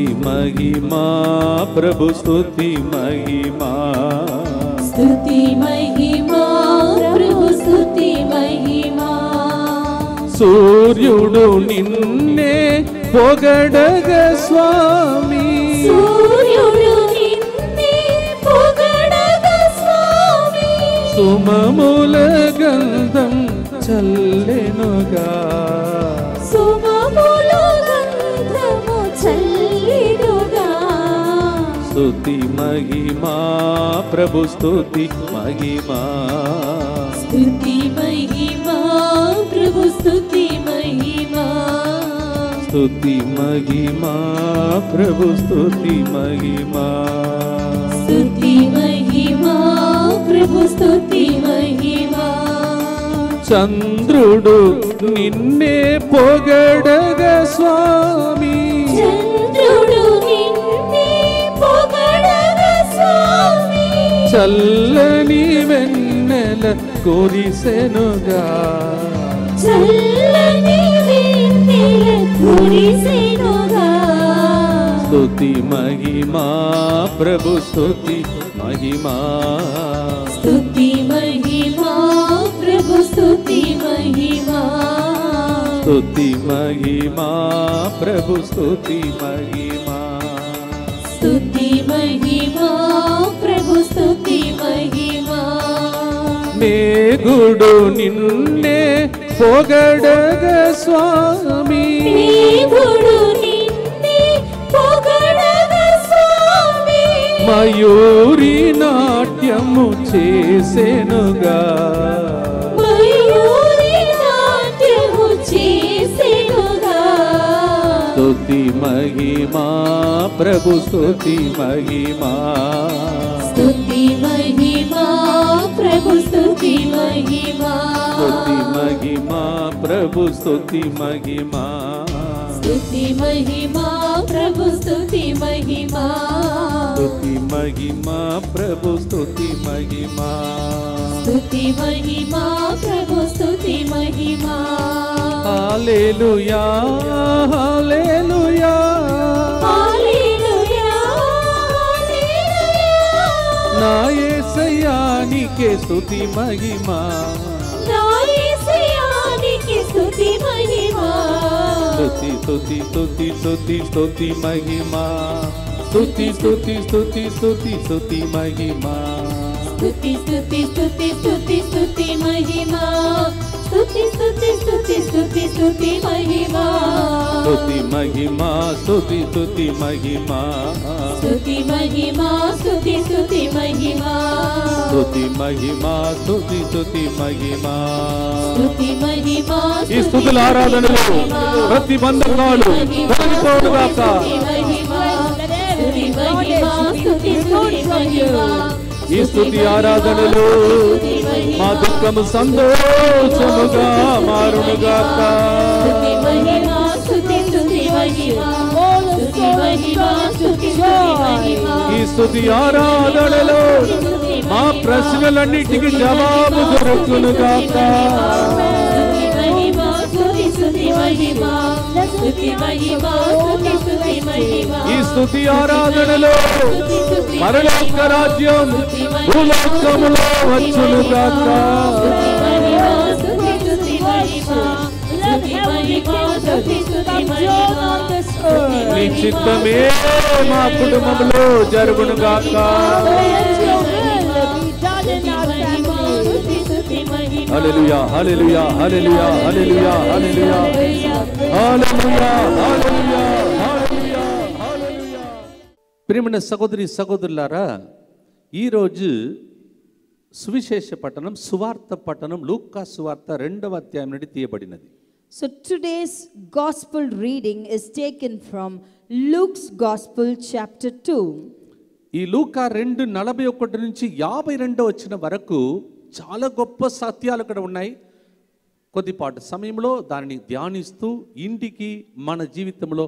స్తుతి మహిమా ప్రభు స్తుతి మహిమా స్తుతి మహిమా ప్రభు స్తుతి మహిమా సూర్యుడు నిన్నే పొగడగ స్వామి సూర్యుడు నిన్నే పొగడగ స్వామి సుమముల గంధం చల్లెనుగా సుమముల గంధము చల్లెనుగా స్తుతి మహిమా ప్రభు స్తుతి మహిమా స్తుతి మహిమా ప్రభు స్తుతి మహిమా స్తుతి మహిమా ప్రభు స్తుతి మహిమా స్తుతి మహిమా ప్రభు స్తుతి మహిమా చంద్రుడు నిన్నే పొగడగ స్వామి చంద్రుడు నిన్నే పొగడగ స్వామి చల్లని వెన్నెల కురిసెనుగా చల్లని వెన్నెల కురిసెనుగా స్తుతి మహిమా ప్రభు స్తుతి మహిమా స్తుతి మహిమా ప్రభు స్తుతి మహిమా స్తుతి మహిమా ప్రభు స్తుతి మహిమా స్తుతి మహిమా ప్రభు స్తుతి మహిమా మేఘుడు నిన్నే పొగడగ స్వామి మేఘుడు నిన్నే పొగడగ స్వామి మయూరి నాట్యము చేసెనుగా మయూరి నాట్యము చేసెనుగా స్తుతి మహిమా ప్రభు స్తుతి మహిమా స్తుతి మహిమా ప్రభు స్తుతి మహిమా స్తుతి మహిమా ప్రభు స్తుతి మహిమా స్తుతి మహిమా ప్రభు స్తుతి మహిమా స్తుతి మహిమా ప్రభు స్తుతి మహిమా స్తుతి మహిమా ప్రభు స్తుతి మహిమా హల్లెలూయా హల్లెలూయా హల్లెలూయా హల్లెలూయా నా యేసయ్యా నీకే స్తుతి మహిమా నా యేసయ్యానికి స్తుతి మహిమా స్తుతి స్తుతి స్తుతి స్తుతి స్తుతి మహిమా స్తుతి స్తుతి స్తుతి స్తుతి స్తుతి మహిమా స్తుతి స్తుతి స్తుతి స్తుతి స్తుతి మహిమా స్తుతి స్తుతి స్తుతి స్తుతి స్తుతి మహిమా స్తుతి మహిమా స్తుతి స్తుతి మహిమా స్తుతి మహిమా స్తుతి స్తుతి మహిమా స్తుతి మహిమా స్తుతి స్తుతి మహిమా స్తుతి మహిమా ఈ స్తుతుల ఆరాధనలో ప్రతి బంధకాలు తొలగిపోవుగాక స్తుతి మహిమా స్తుతి స్తుతి మహిమా ఈ స్తుతి ఆరాధనలో మా దుఃఖము సంతోషముగా మారునుగాక స్తుతి మహిమా స్తుతి స్తుతి మహిమా స్తుతి మహిమా స్తుతి స్తుతి మహిమా ఈ స్తుతి ఆరాధనలో మా ప్రశ్నలన్నిటికీ జవాబు దొరుకునుగాక స్తుతి మహిమా స్తుతి స్తుతి మహిమా స్తుతి మహిమా స్తుతి స్తుతి మహిమా ఈ స్తుతి ఆరాధనలో పరలోక రాజ్యం భూలోకములో వచ్చునుగాక స్తుతి మహిమా స్తుతి స్తుతి మహిమా స్తుతి మహిమా స్తుతి స్తుతి మహిమా నీ చిత్తమే మా కుటుంబంలో జరుగునుగాక హల్లెలూయా హల్లెలూయా హల్లెలూయా హల్లెలూయా హల్లెలూయా హల్లెలూయా హల్లెలూయా హల్లెలూయా హల్లెలూయా. ప్రియమైన సహోదరి సహోదరులారా, ఈరోజు సువిశేష పట్టణం సువార్త పట్టణం లూకా సువార్త 2వ అధ్యాయం నుండి తీయబడినది. So today's gospel reading is taken from Luke's Gospel chapter 2. ఈ లూకా 2:41 నుంచి 52 వచ్చిన వరకు చాలా గొప్ప సత్యాలు అక్కడ ఉన్నాయి. కొద్దిపాటు సమయంలో దానిని ధ్యానిస్తూ ఇంటికి మన జీవితంలో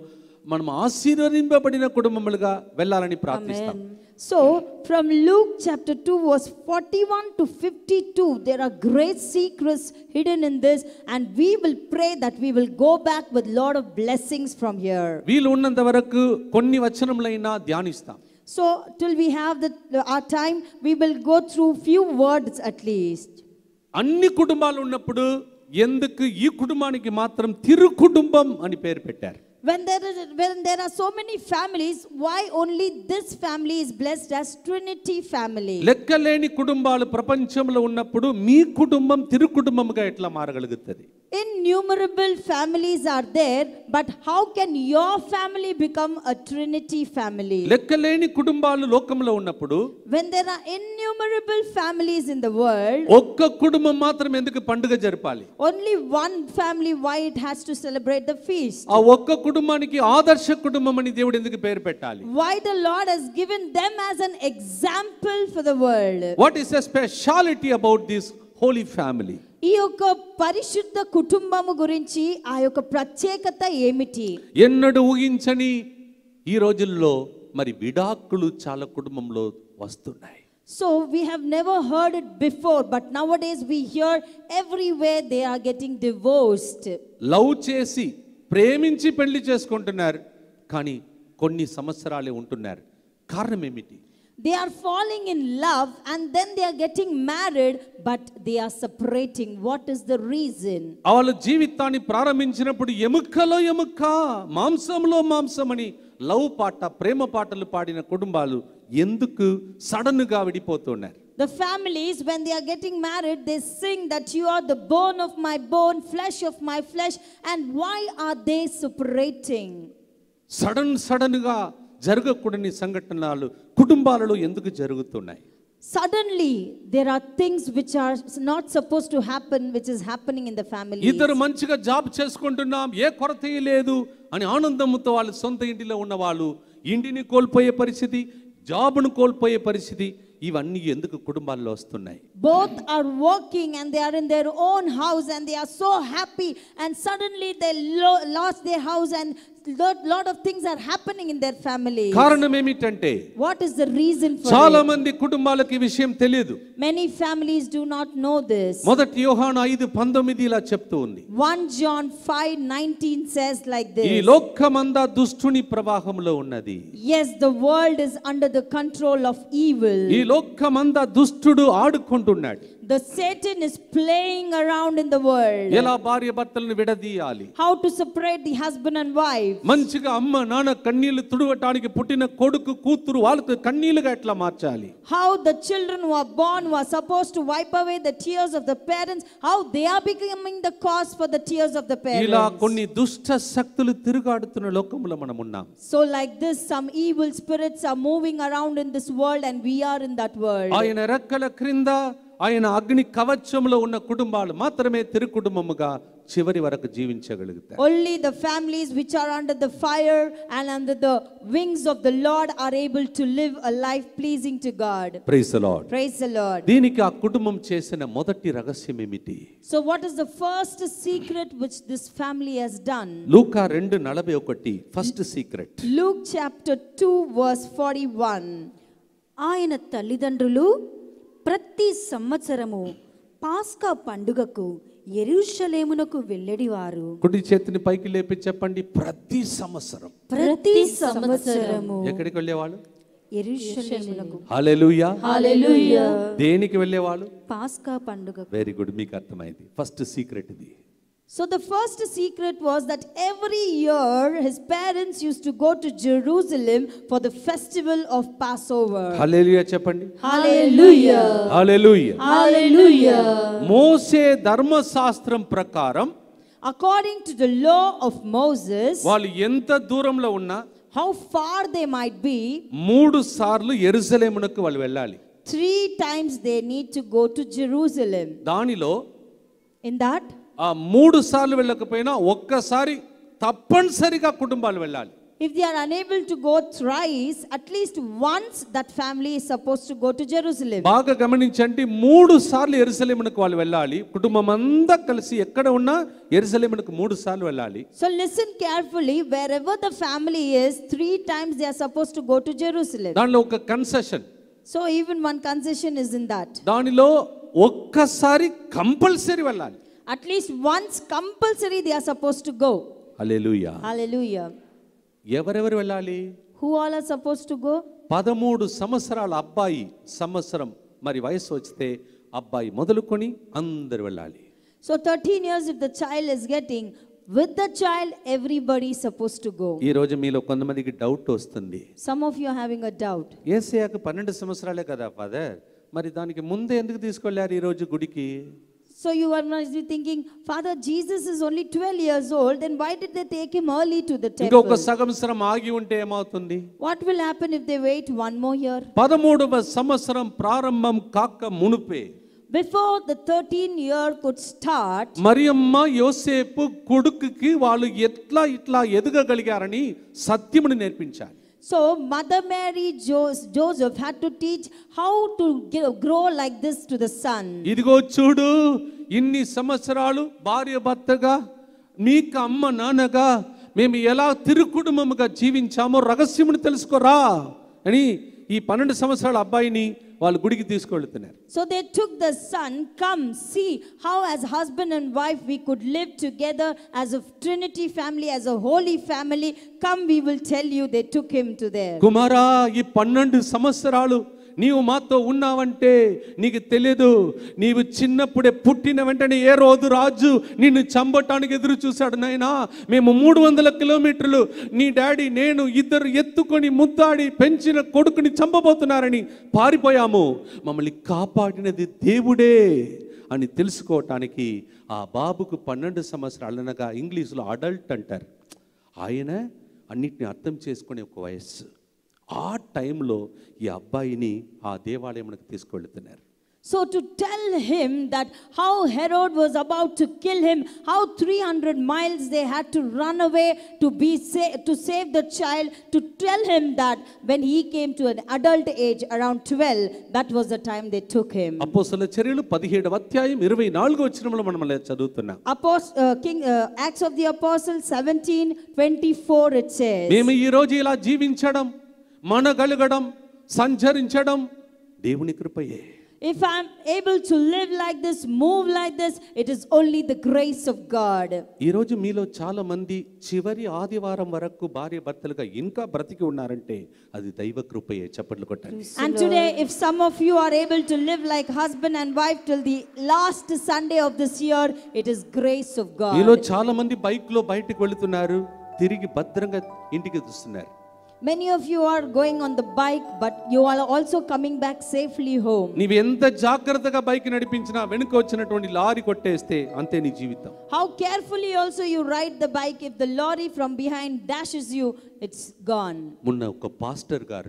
మనం ఆశీర్వదింపబడిన కుటుంబములుగా వెళ్ళాలని ప్రార్థిస్తాం. So from Luke chapter 2 verse 41 to 52, there are great secrets hidden in this, and we will pray that we will go back with lot of blessings from here. వీలు ఉన్నంత వరకు కొన్ని వచనములైనా ధ్యానిస్తాం. So till we have our time, we will go through few words at least. అన్ని కుటుంబాలు ఉన్నప్పుడు ఎందుకు ఈ కుటుంబానికి మాత్రం తిరు కుటుంబం అని పేరు పెట్టారు? When there are so many families, why only this family is blessed as Trinity family? లెక్కలేని కుటుంబాలు ప్రపంచంలో ఉన్నప్పుడు మీ కుటుంబం తిరు కుటుంబముగా ఎట్లా మారగలుగుతది? Innumerable families are there, but how can your family become a Trinity family? లెక్కలేని కుటుంబాలు లోకంలో ఉన్నప్పుడు, when there are innumerable families in the world, ఒక్క కుటుంబం మాత్రం ఎందుకు పండుగ జరపాలి? only one family, why it has to celebrate the feast? ఆ ఒక్క కుటుంబానికి ఆదర్శ కుటుంబం అని దేవుడు ఎందుకు పేరు పెట్టాలి? Why the Lord has given them as an example for the world? What is the speciality about this holy family? ఈ యొక్క పరిశుద్ధ కుటుంబము గురించి ఆ యొక్క ప్రత్యేకత ఏమిటి? ఎన్నడూ ఊహించని ఈ రోజుల్లో మరి విడాకులు చాలా కుటుంబంలో వస్తున్నాయి. So we have never heard it before, but nowadays we hear everywhere they are getting divorced. Love చేసి ప్రేమించి పెళ్లి చేసుకుంటున్నారు, కానీ కొన్ని సంవత్సరాలే ఉంటున్నారు. కారణం ఏమిటి? They are falling in love and then they are getting married, but they are separating. What is the reason? వాళ్ళ జీవితాన్ని ప్రారంభించినప్పుడు ఎముకలో ఎముక, మాంసంలో మాంసం అని లవ్ పాట, ప్రేమ పాటలు పాడిన కుటుంబాలు ఎందుకు సడన్ గా విడిపోతున్నారు? The families, when they are getting married, they sing that you are the bone of my bone, flesh of my flesh, and why are they separating? Sudden గా జరగకూడని సంఘటనలు కుటుంబాలలో ఎందుకు జరుగుతున్నాయి? Suddenly there are things which are not supposed to happen, which is happening in the family. ఇద్దరు మంచిగా job చేసుకుంటున్నాం, ఏ కొరత లేదు అని ఆనందంతో వాళ్ళ సొంత ఇంటిలో ఉన్న వాళ్ళు ఇంటిని కోల్పోయే పరిస్థితి, జాబ్ను కోల్పోయే పరిస్థితి, ఇవన్నీ ఎందుకు కుటుంబాల్లో వస్తున్నాయి? Both are working and they are in their own house and they are so happy, and suddenly they lost their house and lot of things are happening in their family. కారణం ఏమిటంటే, what is the reason for చాలా it? మంది కుటుంబాలకు ఈ విషయం తెలియదు. Many families do not know this. మొదటి యోహాను 5:19 ఇలా చెప్తూ ఉంది. 1 John 5:19 says like this. ఈ లోకమంతా దుష్టుని ప్రవాహంలో ఉన్నది. Yes, the world is under the control of evil. ఈ లోకమంతా దుష్టుడు ఆడుకుంటున్నాడు. The Satan is playing around in the world. ఎలా భార్య భర్తలను విడదీయాలి, how to separate the husband and wife. మంచిగా అమ్మ నాన్న కన్నీళ్లు తుడవటానికి పుట్టిన కొడుకు కూతురు వాళ్ళకు కన్నీళ్లుగా ఎట్లా మార్చాలి, how the children who are born, who are supposed to wipe away the tears of the parents, how they are becoming the cause for the tears of the parents. ఇలా కొన్ని దుష్ట శక్తులు తిరుగాడుతున్న లోకంలో మనం ఉన్నాం. So like this, some evil spirits are moving around in this world, and we are in that world. ఆయన రెక్కల క్రింద ఆయన అగ్ని కవచంలో ఉన్న కుటుంబాలు మాత్రమే తిరు కుటుంబముగా చివరి వరకు జీవించగలుగుతారు. Only the families which are under the fire and under the wings of the Lord are able to live a life pleasing to God. Praise the Lord. Praise the Lord. దీనికి ఆ కుటుంబం చేసిన మొదటి రహస్యం ఏమిటి? So what is the first secret which this family has done? లూకా 2:41 first secret. Luke chapter 2 verse 41. ఆయన తల్లిదండ్రులు ప్రతి సంవత్సరము పాస్కా పండుగకు యెరూషలేమునకు వెళ్ళేవారు. కుడి చేతిని పైకి లేపి చెప్పండి, ప్రతి సంవత్సరం. ప్రతి సంవత్సరము ఎక్కడికి వెళ్ళేవాళ్ళు? యెరూషలేమునకు. హల్లెలూయా, హల్లెలూయా. దేనికి వెళ్ళేవాళ్ళు? పాస్కా పండుగ. వెరీ గుడ్, మీకు అర్థమైంది. ఫస్ట్ సీక్రెట్ ఇది. So the first secret was that every year his parents used to go to Jerusalem for the festival of Passover. హల్లెలూయా చెప్పండి. Hallelujah. హల్లెలూయా. Hallelujah. మోసే ధర్మశాస్త్రం ప్రకారం, according to the law of Moses, వాళ్ళు ఎంత దూరంలో ఉన్నా, how far they might be, 3 సార్లు యెరూషలేమునకు వాళ్ళు వెళ్ళాలి. 3 times they need to go to Jerusalem. దానిలో in that, ఆ 3 సార్లు వెళ్ళకపోయినా ఒక్కసారి తప్పనిసరిగా కుటుంబాలు వెళ్ళాలి. If they are unable to go thrice, at least once that family is supposed to go to Jerusalem. బాగా గమనించండి, 3 సార్లు యెరూషలేమునకు వాళ్ళు వెళ్ళాలి. కుటుంబం అంతా కలిసి ఎక్కడ ఉన్నా యెరూషలేమునకు 3 సార్లు వెళ్ళాలి. So listen carefully, wherever the family is, 3 times they are supposed to go to Jerusalem. దానిలో ఒక concession. So even one concession is in that. దానిలో ఒక్కసారి కంపల్సరీ వెళ్ళాలి. At least once compulsory they are supposed to go. Hallelujah. Hallelujah. ఎవరెవరు వెళ్ళాలి? Who all are supposed to go? 13 సంవత్సరాల అబ్బాయి సంవత్సరం మరి వయసు వచ్చితే అబ్బాయి మొదలుకొని అందరు వెళ్ళాలి. So 13 years if the child is getting, with the child everybody is supposed to go. ఈ రోజు మీలో కొంతమందికి డౌట్ వస్తుంది. Some of you are having a doubt. యేసయ్యకు 12 సంవత్సరాలే కదా ఫాదర్, మరి దానికి ముందే ఎందుకు తీసుకెళ్లారు ఈ రోజు గుడికి? So you are must be thinking, Father, Jesus is only 12 years old, then why did they take him early to the temple? ఇంకొక సంవత్సరం ఆగి ఉంటే ఏమవుతుంది? What will happen if they wait one more year? 13వ సంవత్సరం ప్రారంభం కాక మునుపే, Before the 13th year could start, Mariyamma యోసేపు కొడుకుకి వాళ్ళు ఇట్లా ఎదగగలిగారని సత్యముని నేర్పించాలి. so Mother Mary Joseph had to teach how to grow like this to the son. ఇదిగో చూడు, ఇన్ని సంవత్సరాలు భార్య భర్తగా నీకు అమ్మ నాన్నగా మేము ఎలా తిరుకుటుంబముగా జీవించామో రహస్యమును తెలుసుకోరా అని ఈ 12 సంవత్సరాల అబ్బాయిని వాళ్ళు గుడికి తీసుకెళ్తున్నారు. So they took the son, come see how as husband and wife we could live together as a Trinity family, as a holy family. Come, we will tell you. They took him to there. కుమారా, ఈ 12 సంవత్సరాలు నీవు మాతో ఉన్నావంటే నీకు తెలియదు. నీవు చిన్నప్పుడే పుట్టిన వెంటనే ఏ రోజు రాజు నిన్ను చంపటానికి ఎదురు చూశాడు నాయనా. మేము 300 కిలోమీటర్లు నీ డాడీ నేను ఇద్దరు ఎత్తుకొని ముద్దాడి పెంచిన కొడుకుని చంపబోతున్నారని పారిపోయాము. మమ్మల్ని కాపాడినది దేవుడే అని తెలుసుకోవటానికి ఆ బాబుకు 12 సంవత్సరాలు అనగా ఇంగ్లీష్లో అడల్ట్ అంటారు. ఆయన అన్నిటిని అర్థం చేసుకునే ఒక వయస్సు. ఆ టైంలో ఈ అబ్బాయిని ఆ దేవాలయంకి తీసుకెళ్తున్నారు. So to tell him that how Herod was about to kill him, how 300 miles they had to run away to save the child, to tell him that when he came to an adult age around 12, that was the time they took him. అపోస్తలుల చర్యలు 17వ అధ్యాయం 24వ వచనంలో మనం చదువుతున్నాం. Acts of the Apostles 17:24 it says, మేము ఈ రోజు ఇలా జీవించడం, మనగలగడం, సంచరించడం దేవుని కృపయే. If I am able to live like this, move like this, it is only the grace of God. ఈ రోజు మీలో చాలా మంది చివరి ఆదివారం వరకు భార్య భర్తలుగా ఇంకా బ్రతికి ఉన్నారంటే అది దైవ కృపయే. చప్పట్లు కొట్టండి. And today if some of you are able to live like husband and wife till the last Sunday of this year, it is grace of God. మీలో చాలా మంది బైక్ లో బయటికి వెళుతున్నారు, తిరిగి భద్రంగా ఇంటికి వస్తున్నారు. Many of you are going on the bike, but you are also coming back safely home. నీవు ఎంత జాగ్రత్తగా బైక్ నడిపించినా వెనుక వచ్చినటువంటి లారీ కొట్టేస్తే అంతే నీ జీవితం. How carefully also you ride the bike, if the lorry from behind dashes you, it's gone. మొన్న ఒక పాస్టర్ గారు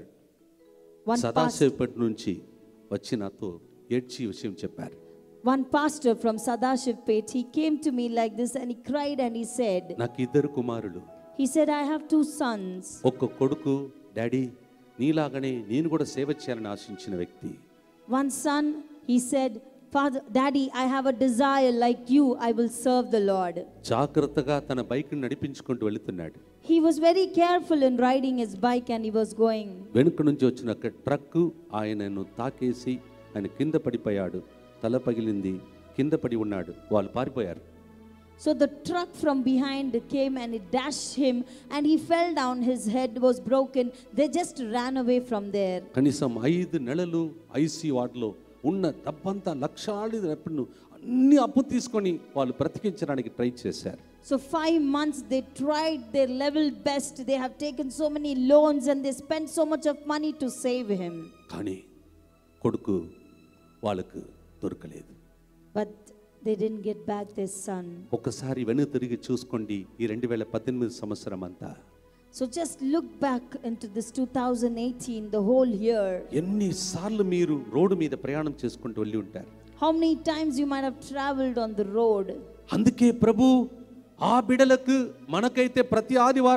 సదాశివపేట నుంచి వచ్చి నాతో ఏడ్చి విషయం చెప్పారు. One pastor from Sadashivpet, he came to me like this and he cried and he said, నాకు 2 కుమారులు. he said, I have 2 sons. ఒక్క కొడుకు డాడీ నీలాగనే నేను కూడా సేవ చేయాలని ఆశించిన వ్యక్తి. One son, he said, Father, Daddy, I have a desire like you, I will serve the Lord. జాగ్రత్తగా తన బైక్ నడిపించుకుంటూ వెళ్తున్నాడు. He was very careful in riding his bike and he was going. వెనుక నుంచి వచ్చిన ఒక ట్రక్ ఆయనను తాకేసి ఆయన కింద పడిపోయాడు. తల పగిలింది, కింద పడి ఉన్నాడు. వాళ్ళు పారిపోయారు. So the truck from behind came and it dashed him and he fell down, his head was broken. They just ran away from there. కనీసం 5 నెలలు ఐసీ వార్డులో ఉన్న డబ్బంతా లక్షలాది డబ్బును అన్ని అప్పు తీసుకొని వాళ్ళు బ్రతికించడానికి ట్రై చేశారు. So 5 months they tried their level best. They have taken so many loans and they spent so much of money to save him. కానీ కొడుకు వాళ్ళకు దొరకలేదు. But they didn't get back their son. ఒకసారి వెనుక తిరిగి చూసుకోండి ఈ 2018 సంవత్సరం అంతా. So just look back into this 2018, the whole year. ఎన్ని సార్లు మీరు రోడ్డు మీద ప్రయాణం చేసుకుంటూ వెళ్ళి ఉంటారు. How many times you might have traveled on the road. అందుకే ప్రభు ఆ బిడలకు మనకైతే ప్రతి ఆదివారం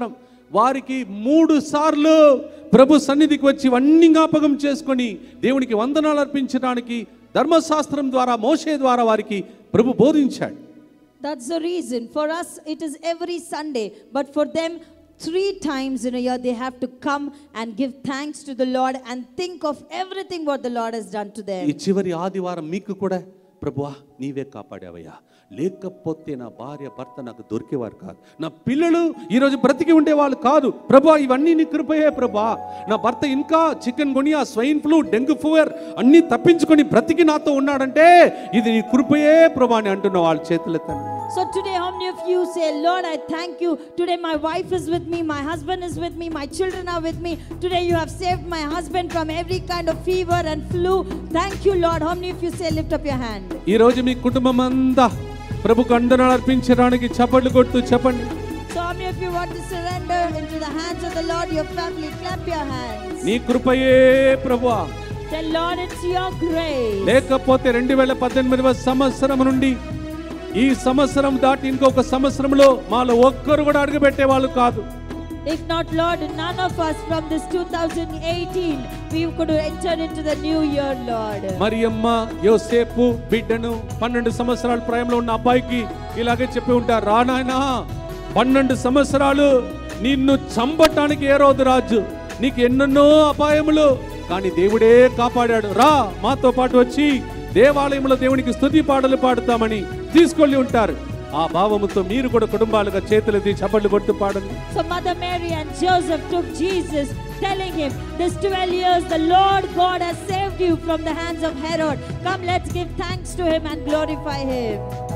వారికి 3 సార్లు ప్రభు సన్నిధికి వచ్చి ఇవన్నీ జ్ఞాపకం చేసుకొని దేవునికి వందనాలు అర్పించడానికి ధర్మశాస్త్రం ద్వారా మోషే ద్వారా వారికి ప్రభు బోధించాడు. That's the reason. For us it is every Sunday, but for them 3 times in a year they have to come and give thanks to the Lord and think of everything what the Lord has done to them. ఈ చివరి ఆదివారం మీకు కూడా ప్రభువా నీవే కాపాడావయ్యా, లేకపోతే నా భార్య భర్త నాకు దొరికేవారు కాదు, నా పిల్లలు ఈరోజు బ్రతికి ఉండేవాళ్ళు కాదు ప్రభువా, ఇవన్నీ నీ కృపయే ప్రభువా, నా భర్త ఇంకా chikungunya, swine flu, dengue fever అన్నీ తప్పించుకొని బ్రతికి నాతో ఉన్నాడంటే ఇది నీ కృపయే ప్రభువా అని అంటున్న వాళ్ళ చేతులెత్తండి. So today how many of you say, Lord, I thank you. Today my wife is with me, my husband is with me, my children are with me. Today you have saved my husband from every kind of fever and flu. Thank you, Lord. How many of you say, lift up your hand? ఈ రోజు మీ కుటుంబం అంతా ప్రభుకు వందనాలు అర్పించడానికి చప్పట్లు కొడుతూ చెప్పండి. So how many of you want to surrender into the hands of the Lord, your family? Clap your hands. నీ కృపయే ప్రభువా. Tell Lord, it's your grace. లేకపోతే 2018వ సంవత్సరం నుండి ఈ సంవత్సరం దాటి ఇంకొక సంవత్సరంలో మాలో ఒక్కరు కూడా అడుగుపెట్టే వాళ్ళు కాదు. If not, Lord, none of us from this 2018 we could enter into the new year, Lord. Mariyamma యోసేపు బిడ్డను 12 సంవత్సరాల ప్రాయంలో ఉన్న అబ్బాయికి ఇలాగే చెప్పి ఉంటారు, రా నాయనా 12 సంవత్సరాలు నిన్ను చంపటానికి హేరోదు రాజు, నీకు ఎన్నెన్నో అపాయములు, కానీ దేవుడే కాపాడాడు, రా మాతో పాటు వచ్చి దేవాలయంలో దేవునికి స్తుతి పాటలు పాడుతామని తీసుకెళ్ళి ఉంటారు. ఆ భావముతో మీరు కూడా కుటుంబాలుగా చేతులెత్తి చప్పట్లు కొడుతూ పాడండి. So Mother Mary and Joseph took Jesus, telling him, this 12 years the Lord God has saved you from the hands of Herod. Come, let's give thanks to him and glorify him.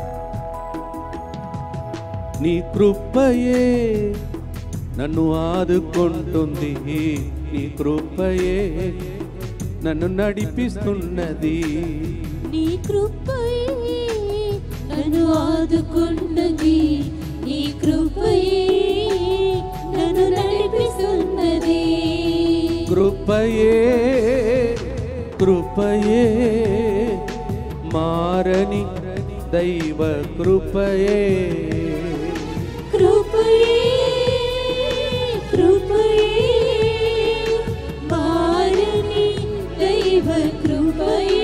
నీ కృపయే నన్ను ఆదుకుంటుంది, నీ కృపయే నన్ను నడిపిస్తున్నది, నీ కృపయే నన్ను ఆదుకున్నది, నీ కృపయే నన్ను నడిపిస్తున్నది, కృపయే కృపయే మారని దైవ కృపయే, కృపయే కృపయే మారని దైవ కృపయే,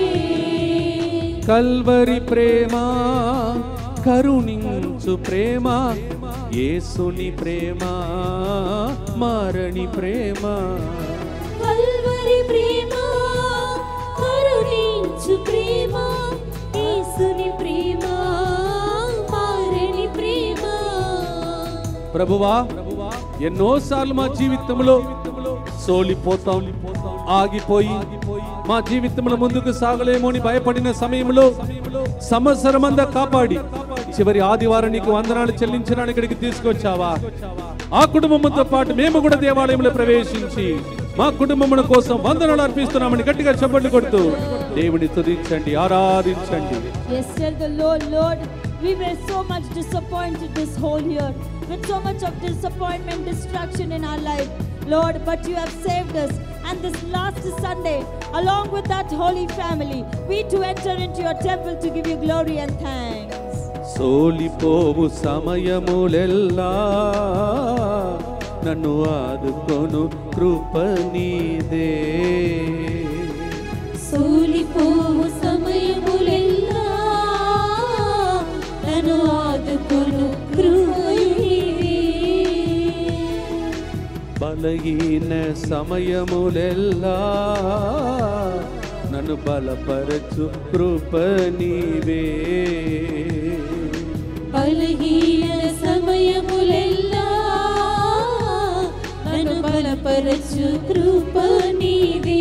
కల్వరి ప్రేమ కరుణించు ప్రేమ, యేసుని ప్రేమ మారని ప్రేమ, కల్వరి ప్రేమ కరుణించు ప్రేమ, యేసుని ప్రేమ మారని ప్రేమ. ప్రభువా ఎన్నోసార్లు మా జీవితంలో సోలిపోతాం, ఆగిపోయి మా జీవితంలో ముందుకు సాగలేమో అని భయపడిన సమయంలో సంవత్సరమంతా కాపాడి చివరి ఆదివారం నీకు వందనాలు చెల్లించడానికి ఇక్కడికి తీసుకొచ్చావా? ఆ కుటుంబంతో పాటు మేము కూడా దేవాలయంలో ప్రవేశించి మా కుటుంబముల కోసం వందనాలు అర్పిస్తున్నామని గట్టిగా చప్పట్లు కొడుతూ దేవుని స్తుతించండి, ఆరాధించండి. Yes, tell the Lord, Lord, we were so much disappointed this whole year, with so much of disappointment, destruction in our life, Lord, but you have saved us. And this last Sunday, along with that holy family, we too enter into your temple to give you glory and thanks. సోలిపోవు సమయములెల్లా నన్ను ఆదుకొను కృప నీదే, సోలిపోవు సమయములెల్లా నన్ను ఆదుకొను కృప నీవే, బలహీన సమయములెల్లా నన్ను బలపరచు కృప నీవే, బలహీన సమయములెల్లా నన్ను బలపరచు కృప నీవే,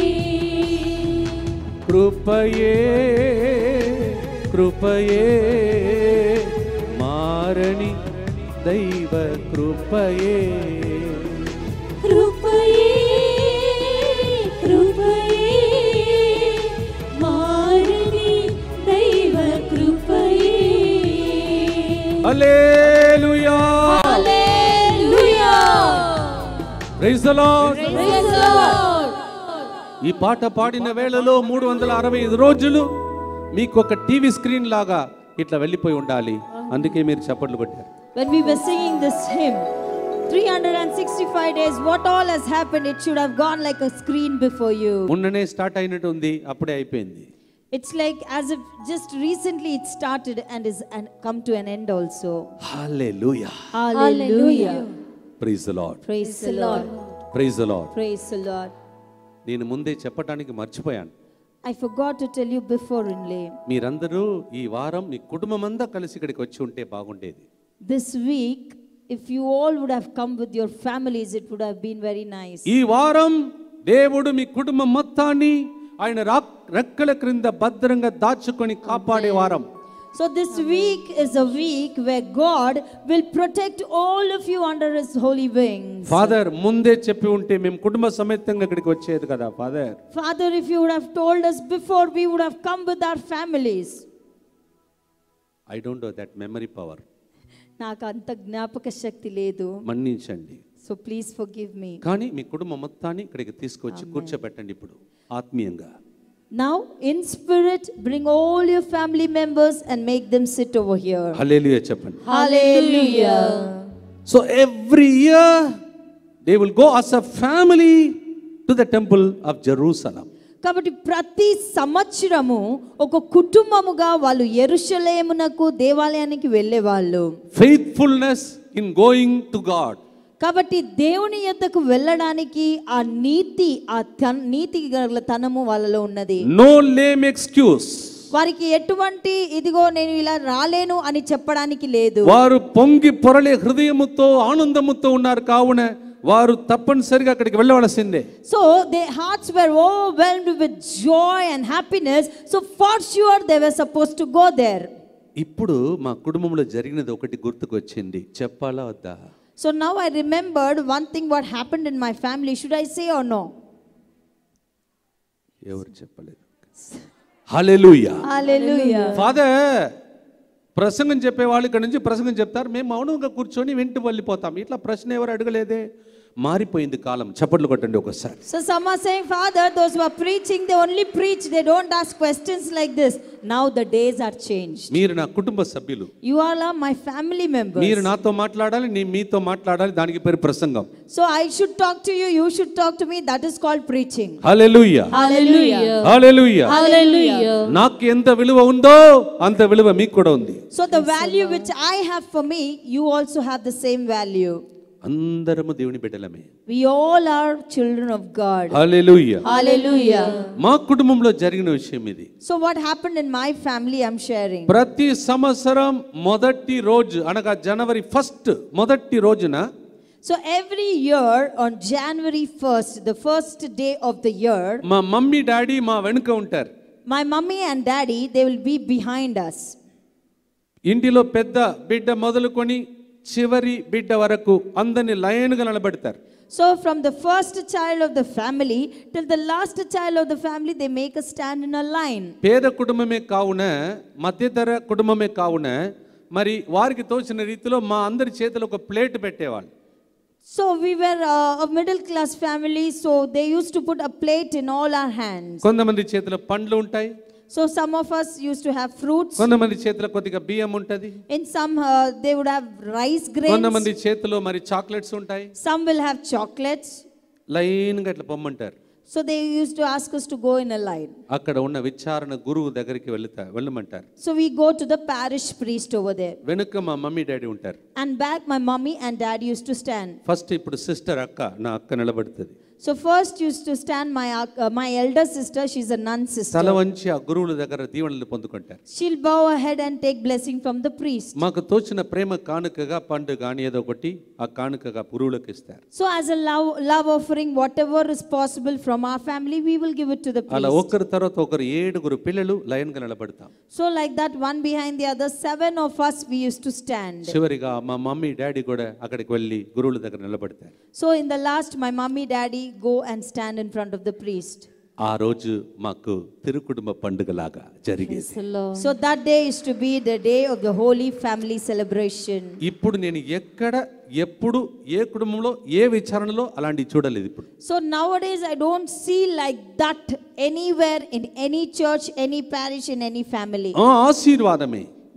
కృపయే కృపయే మారని దైవ కృపయే, కృపయే కృపయే మారని దైవ కృపయే. Hallelujah hallelujah, praise the Lord. Praise the Lord. ఈ పాట పాడిన వేళలో 365 రోజులు మీకు ఒక టీవీ స్క్రీన్ లాగా ఇట్లా వెళ్ళిపోయి ఉండాలి, అందుకే మీరు చప్పట్లు కొట్టారు. When we were singing this hymn, 365 days, what all has happened, it should have gone like a screen before you. మొన్ననే స్టార్ట్ అయినట్టు ఉంది, అప్పుడే అయిపోయింది. It's like as if just recently it started and is come to an end also. Hallelujah. Hallelujah. Praise the Lord. Praise the Lord. Praise the Lord. Praise the Lord. నేను ముందే చెప్పడానికి మర్చిపోయాను. I forgot to tell you before only. మీరందరూ ఈ వారం మీ కుటుంబమంతా కలిసి ఇక్కడికి వచ్చి ఉంటే బాగుండేది. This week, if you all would have come with your families, it would have been very nice. ఈ వారం దేవుడు మీ కుటుంబం మొత్తాన్ని ఆయన రెక్కల క్రింద భద్రంగా దాచుకొని కాపాడే వారం. So this week is a week where God will protect all of you under his holy wings. Father ముందే చెప్పి ఉంటే మేము కుటుంబ సమేతంగా ఇక్కడికి వచ్చేది కదా father. Father, if you would have told us before, we would have come with our families. I don't know that memory power. నాకు అంత జ్ఞాపక శక్తి లేదు. మన్నించండి. So please forgive me. కానీ మీ కుటుంబం మొత్తాన్ని ఇక్కడికి తీసుకొచ్చి కూర్చోబెట్టండి ఇప్పుడు ఆత్మీయంగా. Now in spirit bring all your family members and make them sit over here. Hallelujah చెప్పండి. Hallelujah. So every year they will go as a family to the temple of Jerusalem. కాబట్టి ప్రతి సంవత్సరము ఒక కుటుంబముగా వాళ్ళు యెరూషలేమునకు దేవాలయానికి వెళ్ళేవాళ్ళు. Faithfulness in going to God. కాబట్టి దేవుని యొద్దకు వెళ్ళడానికి ఆ నీతి నీతి గల తనము వాళ్ళలో ఉన్నది. No lame excuse. వారికి ఎటువంటి ఇదిగో నేను ఇలా రాలేను అని చెప్పడానికి లేదు. వారు పొంగి పొరలే హృదయముతో ఆనందముతో ఉన్నారు కావున వారు తప్పనిసరిగా అక్కడికి వెళ్ళవలసిందే. So their hearts were overwhelmed with joy and happiness, so for sure they were supposed to go there. ఇప్పుడు మా కుటుంబంలో జరిగినది ఒకటి గుర్తుకొచ్చింది, చెప్పాలా వద్దా? So now I remembered one thing what happened in my family. Should I say or no? ఎవరు చెప్పలేదు. హల్లెలూయా. Hallelujah. ఫాదర్ ప్రసంగం చెప్పేవాళ్ళు ఇక్కడ నుంచి ప్రసంగం చెప్తారు, మేము మౌనంగా కూర్చొని వింటూ వెళ్ళిపోతాం. ఇట్లా ప్రశ్న ఎవరు అడగలేదే. మారిపోయింది కాలం. చప్పట్లు కొట్టండి ఒకసారి. So some are saying, Father, those who are preaching, they only preach, they don't ask questions like this. Now the days are changed. మీరు నా కుటుంబ సభ్యులు. You all are my family members. మీరు నాతో మాట్లాడాలి, నేను మీతో మాట్లాడాలి. దానికి పేరు ప్రసంగం. So I should talk to you, you should talk to me. That is called preaching. Hallelujah. Hallelujah. Hallelujah. Hallelujah. నాకు ఎంత విలువ ఉందో అంత విలువ మీకు కూడా ఉంది. So the value which I have for me, you also have the same value. అందరము దేవుని బిడ్డలమే. We all are children of God. Hallelujah. Hallelujah. మా కుటుంబంలో జరిగిన విషయం ఇది. So what happened in my family I'm sharing. ప్రతి సంవత్సరం మొదటి రోజు అనగా జనవరి 1 మొదటి రోజున, So every year on January 1st, the first day of the year, మా మమ్మీ డాడీ మా వెనుక ఉంటారు. my mummy and daddy, they will be behind us. ఇంటిలో పెద్ద బిడ్డ మొదలుకొని చివరి బిడ్డ వరకు అందరిని లైన్గా నిలబెడతారు. So from the first child of the family till the last child of the family, they make a stand in a line. పేద కుటుంబమే కావున, మధ్యతర కుటుంబమే కావున మరి వారికి తోచిన రీతిలో మా అందరి చేతిలో ఒక ప్లేట్ పెట్టేవాళ్ళు. So we were a middle class family, so they used to put a plate in all our hands. కొంతమంది చేతిలో పండ్లు ఉంటాయి. So some of us used to have fruits. కొంతమంది చేతిలో కొద్దిగా బియ్యం ఉంటది. In some they would have rice grains. కొంతమంది చేతిలో మరి చాక్లెట్స్ ఉంటాయి. Some will have chocolates. Line గా ఇట్లా పొమ్మంటారు. So they used to ask us to go in a line. అక్కడ ఉన్న విచారణ గురువు దగ్గరికి వెళ్ళమంటారు. So we go to the parish priest over there. వెనుక మా మమ్మీ డాడీ ఉంటారు. And back my mommy and dad used to stand. First ఇప్పుడు sister నా అక్క నిలబడుతుంది. So first used to stand my elder sister. She's a nun sister. తల వంచి ఆ గురువుల దగ్గర దీవెనలు పొందుకుంటారు. She'll bow her head and take blessing from the priest. మాకు తోచిన ప్రేమ కానుకగా పండు గాని ఏదో ఒకటి ఆ కానుకగా గురువులకు ఇస్తారు. So as a love offering, whatever is possible from our family, we will give it to the priest. అలా ఒకరి తర్వాత ఒకరు 7 పిల్లలు లైన్ గా నిలబడతాం. So like that, one behind the other, 7 of us we used to stand. చివరిగా మా mummy daddy కూడా అక్కడికి వెళ్ళి గురువుల దగ్గర నిలబడతారు. So in the last, my mommy daddy go and stand in front of the priest. ఆ రోజు మాకు తిరుకుటుంబ పండుగలాగా జరిగేది. So that day is to be the day of the holy family celebration. ఇప్పుడు నేను ఎక్కడ ఎప్పుడు ఏ కుటుంబంలో ఏ విచారణలో అలాంటి చూడలేదు ఇప్పుడు. So nowadays I don't see like that anywhere in any church, any parish, in any family. ఆశీర్వాదమే.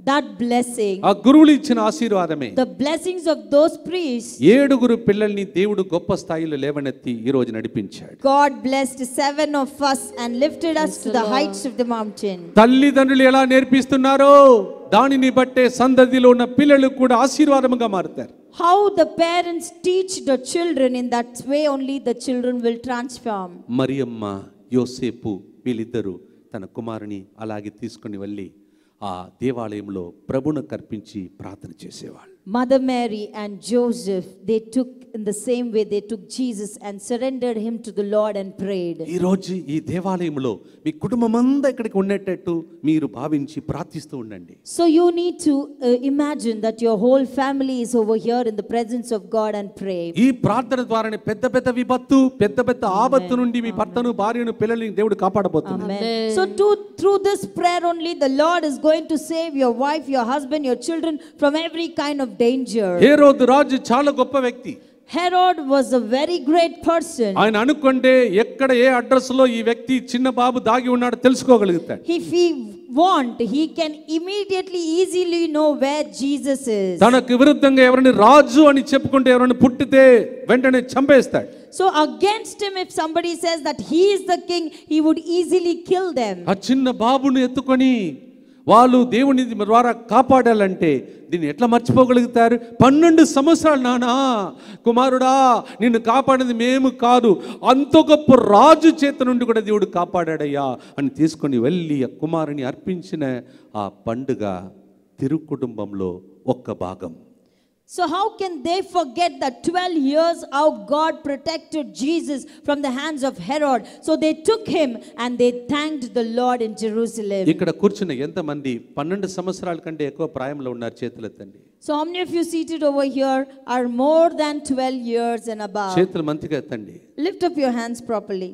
that blessing, ఆ గురువులు ఇచ్చిన ఆశీర్వాదమే, the blessings of those priests, 7 పిల్లల్ని దేవుడు గొప్ప స్థాయిలో లేవనెత్తి ఈ రోజు నడిపించాడు. God blessed 7 of us and lifted us to the heights of the mountain. తల్లిదండ్రులు ఎలా నేర్పిస్తున్నారో దానిని బట్టే సందతిలో ఉన్న పిల్లలు కూడా ఆశీర్వాదముగా మారుతారు. How the parents teach the children, in that way only the children will transform. Mariyamma యోసేపు వీళ్ళిద్దరూ తన కుమారుని అలాగే తీసుకుని వెళ్ళి ఆ దేవాలయంలో ప్రభువును కర్పించి ప్రార్థన చేసేవాళ్ళు. Mother Mary and Joseph, they took in the same way they took Jesus and surrendered him to the Lord and prayed. ఈ రోజు ఈ దేవాలయంలో మీ కుటుంబమంతా ఇక్కడికి ఉండేటట్టు మీరు భావించి ప్రార్థిస్తూ ఉండండి. So you need to imagine that your whole family is over here in the presence of God and pray. ఈ ప్రార్థన ద్వారానే పెద్ద పెద్ద విపత్తు పెద్ద పెద్ద ఆపత్తు నుండి మీ భర్తను భార్యను పిల్లల్ని దేవుడు కాపాడబోతున్నాడు. Amen. So through this prayer only the Lord is going to save your wife, your husband, your children from every kind of danger. హేరోదు రాజు చాలా గొప్ప వ్యక్తి. Herod was a very great person. ఆయన అనుకుంటే ఎక్కడ ఏ అడ్రస్ లో ఈ వ్యక్తి చిన్న బాబు దాగి ఉన్నాడో తెలుసుకోగలుగుతాడు. If he want, he can immediately easily know where Jesus is. తనకు విరుద్ధంగా ఎవరైనా రాజు అని చెప్పుకుంటే ఎవరైనా పుట్టితే వెంటనే చంపేస్తాడు. So against him, if somebody says that he is the king, he would easily kill them. ఆ చిన్న బాబును ఎత్తుకొని వాళ్ళు దేవుని ద్వారా కాపాడాలంటే దీన్ని ఎట్లా మర్చిపోగలుగుతారు? 12 సంవత్సరాలు నానా కుమారుడా నిన్ను కాపాడేది మేము కాదు, అంత గొప్ప రాజు చేత నుండి కూడా దేవుడు కాపాడాడయ్యా అని తీసుకొని వెళ్ళి ఆ కుమారుని అర్పించిన ఆ పండుగ తిరుకుటుంబంలో ఒక్క భాగం. So how can they forget that 12 years how God protected Jesus from the hands of Herod? So they took him and they thanked the Lord in Jerusalem. ఇక్కడ కూర్చున్న ఎంతమంది 12 సంవత్సరాల కంటే ఎక్కువ ప్రాయంలో ఉన్నారు? చేతులెత్తండి. So how many of you seated over here are more than 12 years and above? చేతులు మంచిగా ఎత్తండి. Lift up your hands properly.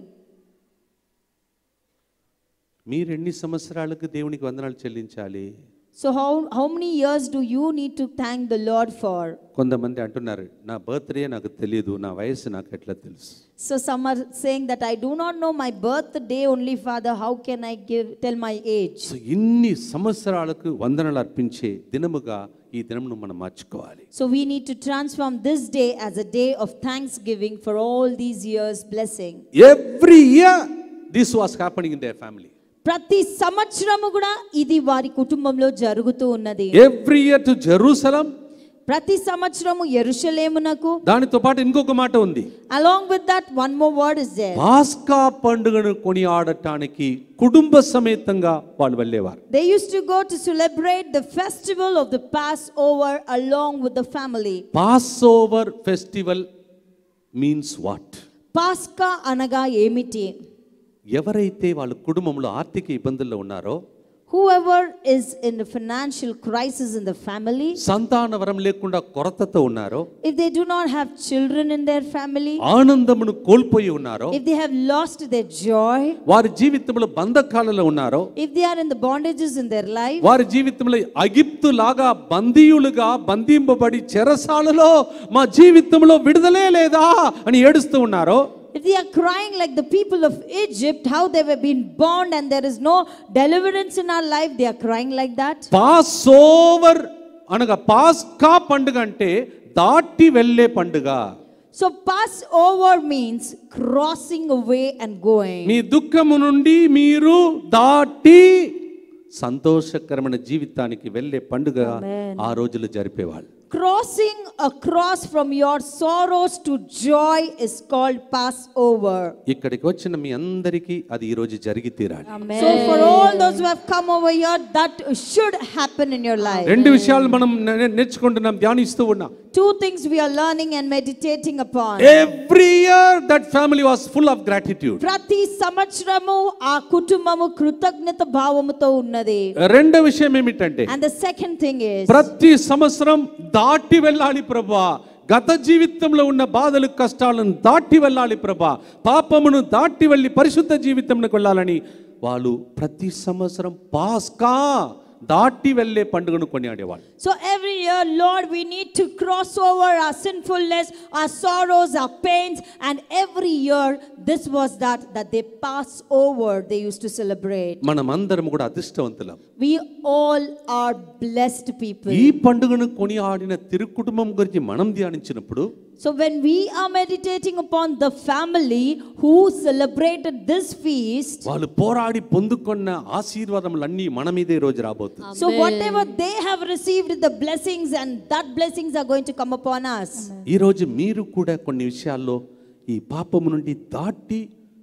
మీరు ఎన్ని సంవత్సరాలకు దేవునికి వందనాలు చెల్లించాలి? So how many years do you need to thank the Lord for? కొంతమంది అంటున్నారు నా బర్త్డే నాకు తెలియదు, నా వయసు నాకు ఎట్లా తెలుసు? So some are saying that I do not know my birthday only, Father, how can I tell my age? So ఇన్ని సంవత్సరాలకు వందనాలు అర్పించే దినముగా ఈ దినమును మనం మార్చుకోవాలి. So we need to transform this day as a day of thanksgiving for all these years blessing. Every year this was happening in their family. ప్రతి సంవత్సరము కూడా ఇది వారి కుటుంబంలో జరుగుతూ ఉన్నది. Every year to Jerusalem. ప్రతి సంవత్సరము యెరూషలేమునకు. దానితో పాటు ఇంకొక మాట ఉంది. Along with that one more word is there. పాస్కా పండుగను కొనియాడటానికి కుటుంబ సమేతంగా వాళ్ళు వెళ్ళేవారు. They used to go to celebrate the festival of the Passover along with the family. Passover festival means what? పాస్కా అనగా ఏమిటి? ఎవరైతే వాళ్ళ కుటుంబంలో ఆర్థిక ఇబ్బందుల్లో ఉన్నారో, whoever is in a financial crisis in the family, సంతాన వరం లేకుండా కొరతతో ఉన్నారో, if they do not have children in their family, ఆనందమును కోల్పోయి ఉన్నారో, if they have lost their joy, వారి జీవితంలో బంధకాలలో ఉన్నారో, if they are in the bondages in their life, వారి జీవితంలో ఐగుప్తు లాగా బందీయులుగా బంధింపబడి చెరసాలలో మా జీవితంలో విడుదలే లేదా అని ఏడుస్తూ ఉన్నారో, if they are crying like the people of Egypt, how they were being bound and there is no deliverance in our life, they are crying like that. పాస్ఓవర్ అనగా పాస్కా పండుగ అంటే దాటి వెళ్ళే పండుగ. So Passover means crossing away and going. మీ దుఃఖము నుండి మీరు దాటి సంతోషకరమైన జీవితానికి వెళ్ళే పండుగ ఆ రోజులు జరిపేవాళ్ళు. Crossing across from your sorrows to joy is called Passover. ఇక్కడికి వచ్చిన మీ అందరికీ అది ఈ రోజు జరిగి తీరాలి. So for all those who have come over here, that should happen in your life. రెండు విషయాలు మనం నేర్చుకుంటున్నాం, ధ్యానిస్తూ ఉన్నాం. Two things we are learning and meditating upon. Every year that family was full of gratitude. ప్రతి సంవత్సరము ఆ కుటుంబము కృతజ్ఞత భావముతో ఉన్నది. రెండో విషయం ఏమిటంటే, And the second thing is, ప్రతి సంవత్సరం దాటి వెళ్ళాలి ప్రభా, గత జీవితంలో ఉన్న బాధలు కష్టాలను దాటి వెళ్ళాలి ప్రభా, పాపమును దాటి వెళ్ళి పరిశుద్ధ జీవితంలోకి వెళ్ళాలని వాళ్ళు ప్రతి సంవత్సరం పాస్కా దాటి వెళ్ళే పండుగను కొనియాడేవాళ్ళు. So every year, Lord, we need to cross over our sinfulness, our sorrows, our pains, and every year this was that they pass over, they used to celebrate. మనమందరం కూడా అదృష్టవంతులం. We all are blessed people. ఈ పండుగను కొనియాడిన తిరుకుటుంబం గురించి మనం ధ్యానించినప్పుడు, so when we are meditating upon the family who celebrated this feast, వాళ్ళు పోరాడి పొందుకున్న ఆశీర్వాదములన్నీ మన మీదే రోజు రాబోతుంది. so whatever they have received, the blessings, and that blessings are going to come upon us. ఈ రోజు మీరు కూడా కొన్ని విషయాల్లో ఈ పాపము నుండి దాటి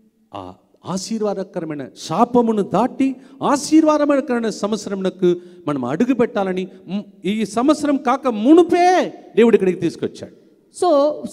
ఆ ఆశీర్వాదకరమైన శాపమును దాటి ఆశీర్వాదకరమైన సంవత్సరమునకు మనం అడుగు పెట్టాలని ఈ సంవత్సరం కాక మునుపే దేవుడు ఇక్కడికి తీసుకొచ్చాడు. So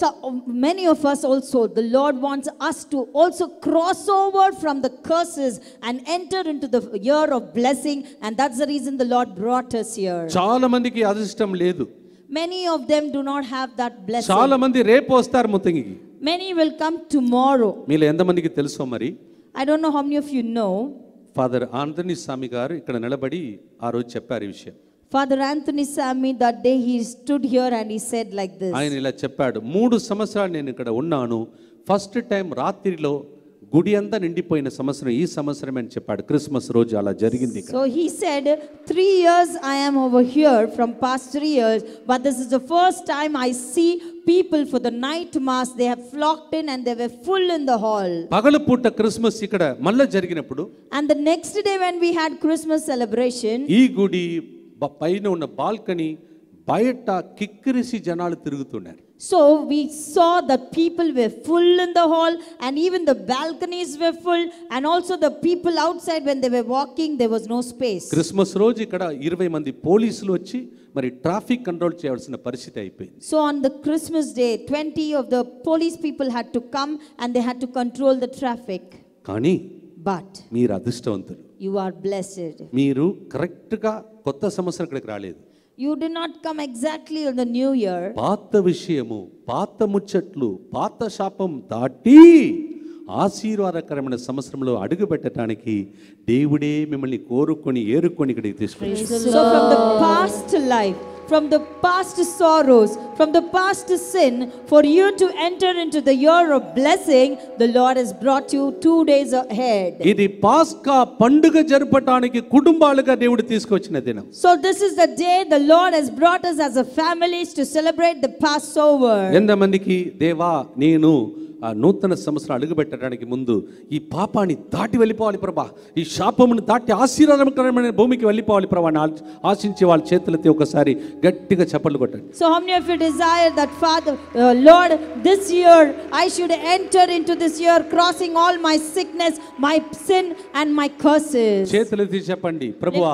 many of us also, the Lord wants us to also cross over from the curses and enter into the year of blessing, and that's the reason the Lord brought us here. చాలా మందికి అదృష్టం లేదు. Many of them do not have that blessing. చాలా మంది రేపు వస్తారు ముత్తంగికి. Many will come tomorrow. మీలో ఎంతమందికి తెలుసో మరి? I don't know how many of you know. Father Anthony Swamy గారు ఇక్కడ నిలబడి ఆ రోజు చెప్పారు ఈ విషయం. Father Anthony Sami, that day he stood here and he said like this. ఆయన ఇలా చెప్పాడు, 3 సంవత్సరాలు నేను ఇక్కడ ఉన్నాను, ఫస్ట్ టైం రాత్రిలో గుడి అంతా నిండిపోయిన సంవత్సరం ఈ సంవత్సరం అని చెప్పాడు. క్రిస్మస్ రోజు అలా జరిగింది. So he said 3 years I am over here from past 3 years, but this is the first time I see people for the night mass. They have flocked in and they were full in the hall. పగలు పూట Christmas ఇక్కడ మళ్ళీ జరిగినప్పుడు, and the next day when we had Christmas celebration, ఈ గుడి పైన ఉన్న balcony బయట కిక్కిరిసి జనాలు తిరుగుతున్నారు. so we saw that people were full in the hall and even the balconies were full, and also the people outside when they were walking there was no space. Christmas రోజు ఇక్కడ 20 మంది పోలీసులు వచ్చి మరి traffic control చేయాల్సిన పరిస్థితి అయిపోయింది. so on the Christmas day 20 of the police people had to come and they had to control the traffic. కానీ but మీరు అదృష్టవంతులు. you are blessed. మీరు కరెక్ట్ గా కొత్త సంవత్సరం ఇక్కడికి రాలేదు. you did not come exactly on the new year. పాత విషయము, పాత ముచ్చట్లు, పాత శాపం దాటి ఆశీర్వాదకరమైన సంవత్సరంలో అడుగు పెట్టడానికి దేవుడే మిమ్మల్ని కోరుకొని ఏరుకొని ఇక్కడికి తీసుకొచ్చాడు. so from the past life, from the past sorrows, from the past sin, for you to enter into the year of blessing, the Lord has brought you 2 days ahead. ఇది పాస్కా పండుగ జరపడానికి కుటుంబాలుగా దేవుడు తీసుకొచ్చిన దినం. so this is the day the Lord has brought us as a families to celebrate the Passover. ఎంతమందికి దేవా నేను ఆ నూతన సంవత్సరం అడుగు పెట్టడానికి ముందు ఈ పాపాన్ని దాటి వెళ్ళిపోవాలి ప్రభా, ఈ శాపమును దాటి ఆశీర్వాదకరమైన భూమికి వెళ్ళిపోవాలి ప్రభా అని ఆశించే వాళ్ళ చేతులెత్తి ఒకసారి గట్టిగా చప్పట్లు కొట్టండి. so how many of you desire that Father, Lord, this year I should enter into this year crossing all my sickness, my sin and my curses? చేతులెత్తి చెప్పండి, ప్రభువా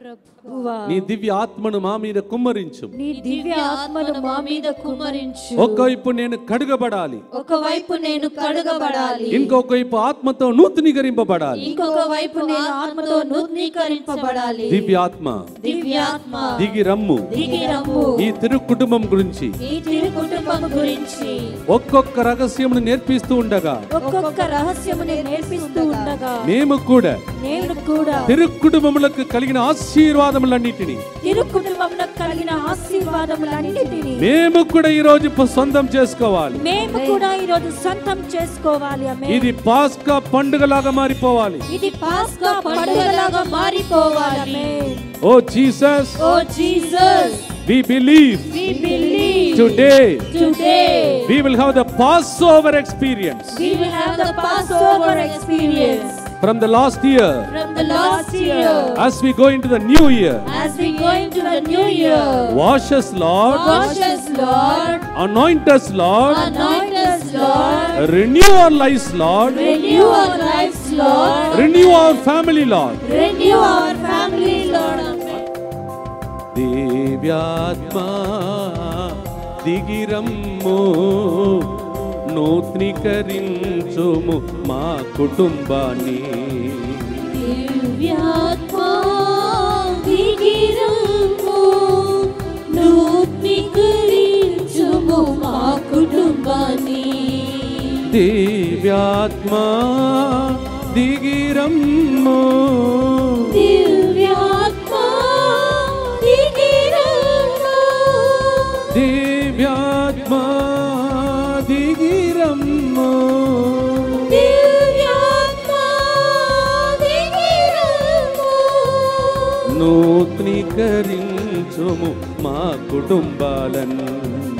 నీ దివ్య ఆత్మను మా మీద కుమ్మరించు. నీ దివ్య ఆత్మను మా మీద కుమ్మరించు. ఒకవైపు నేను కడుగబడాలి, ఒకవైపు నేను కడుగబడాలి, ఇంకొక వైపు ఆత్మతో నూతనీకరింపబడాలి, ఇంకొక వైపు నేను ఆత్మతో నూతనీకరింపబడాలి. దివ్యాత్మ దివ్యాత్మ దిగి రమ్ము, దిగి రమ్ము. ఈ తిరు కుటుంబం గురించి, ఈ తిరు కుటుంబం గురించి ఒక్కొక్క రహస్యమును నేర్పిస్తూ ఉండగా, ఒక్కొక్క రహస్యమును నేర్పిస్తూ ఉండగా, మేము కూడా తిరు కుటుంబములకు కలిగిన ఆశీర్వాదములన్నిటిని, తిరు కుటుంబములకు కలిగిన ఆశీర్వాదములన్నిటిని మేము కూడా ఈ రోజు సొంతం చేసుకోవాలి. మేము కూడా ఈ రోజు సొంతం చేసుకోవాలి. ఆమేన్. ఇది పాస్కా పండుగలాగా మారిపోవాలి. ఇది పాస్కా పండుగలాగా మారిపోవాలి. Amen. Oh Jesus, oh Jesus, we believe today we will have the Passover experience. We will have the Passover experience from the last year, as we go into the new year. Wash us, Lord. Anoint us, Lord. Renew our lives, Lord. Renew our family, Lord. దివ్యాత్మా దిగిరమ్ము, నూతనీకరించుము మా కుటుంబాన్ని. దివ్యాత్మా దిగిరమ్ము, నూతనీకరించుము మా కుటుంబాన్ని. దివ్యాత్మా దిగిరమ్ము, దివ్యాత్మా కుటుంబాలను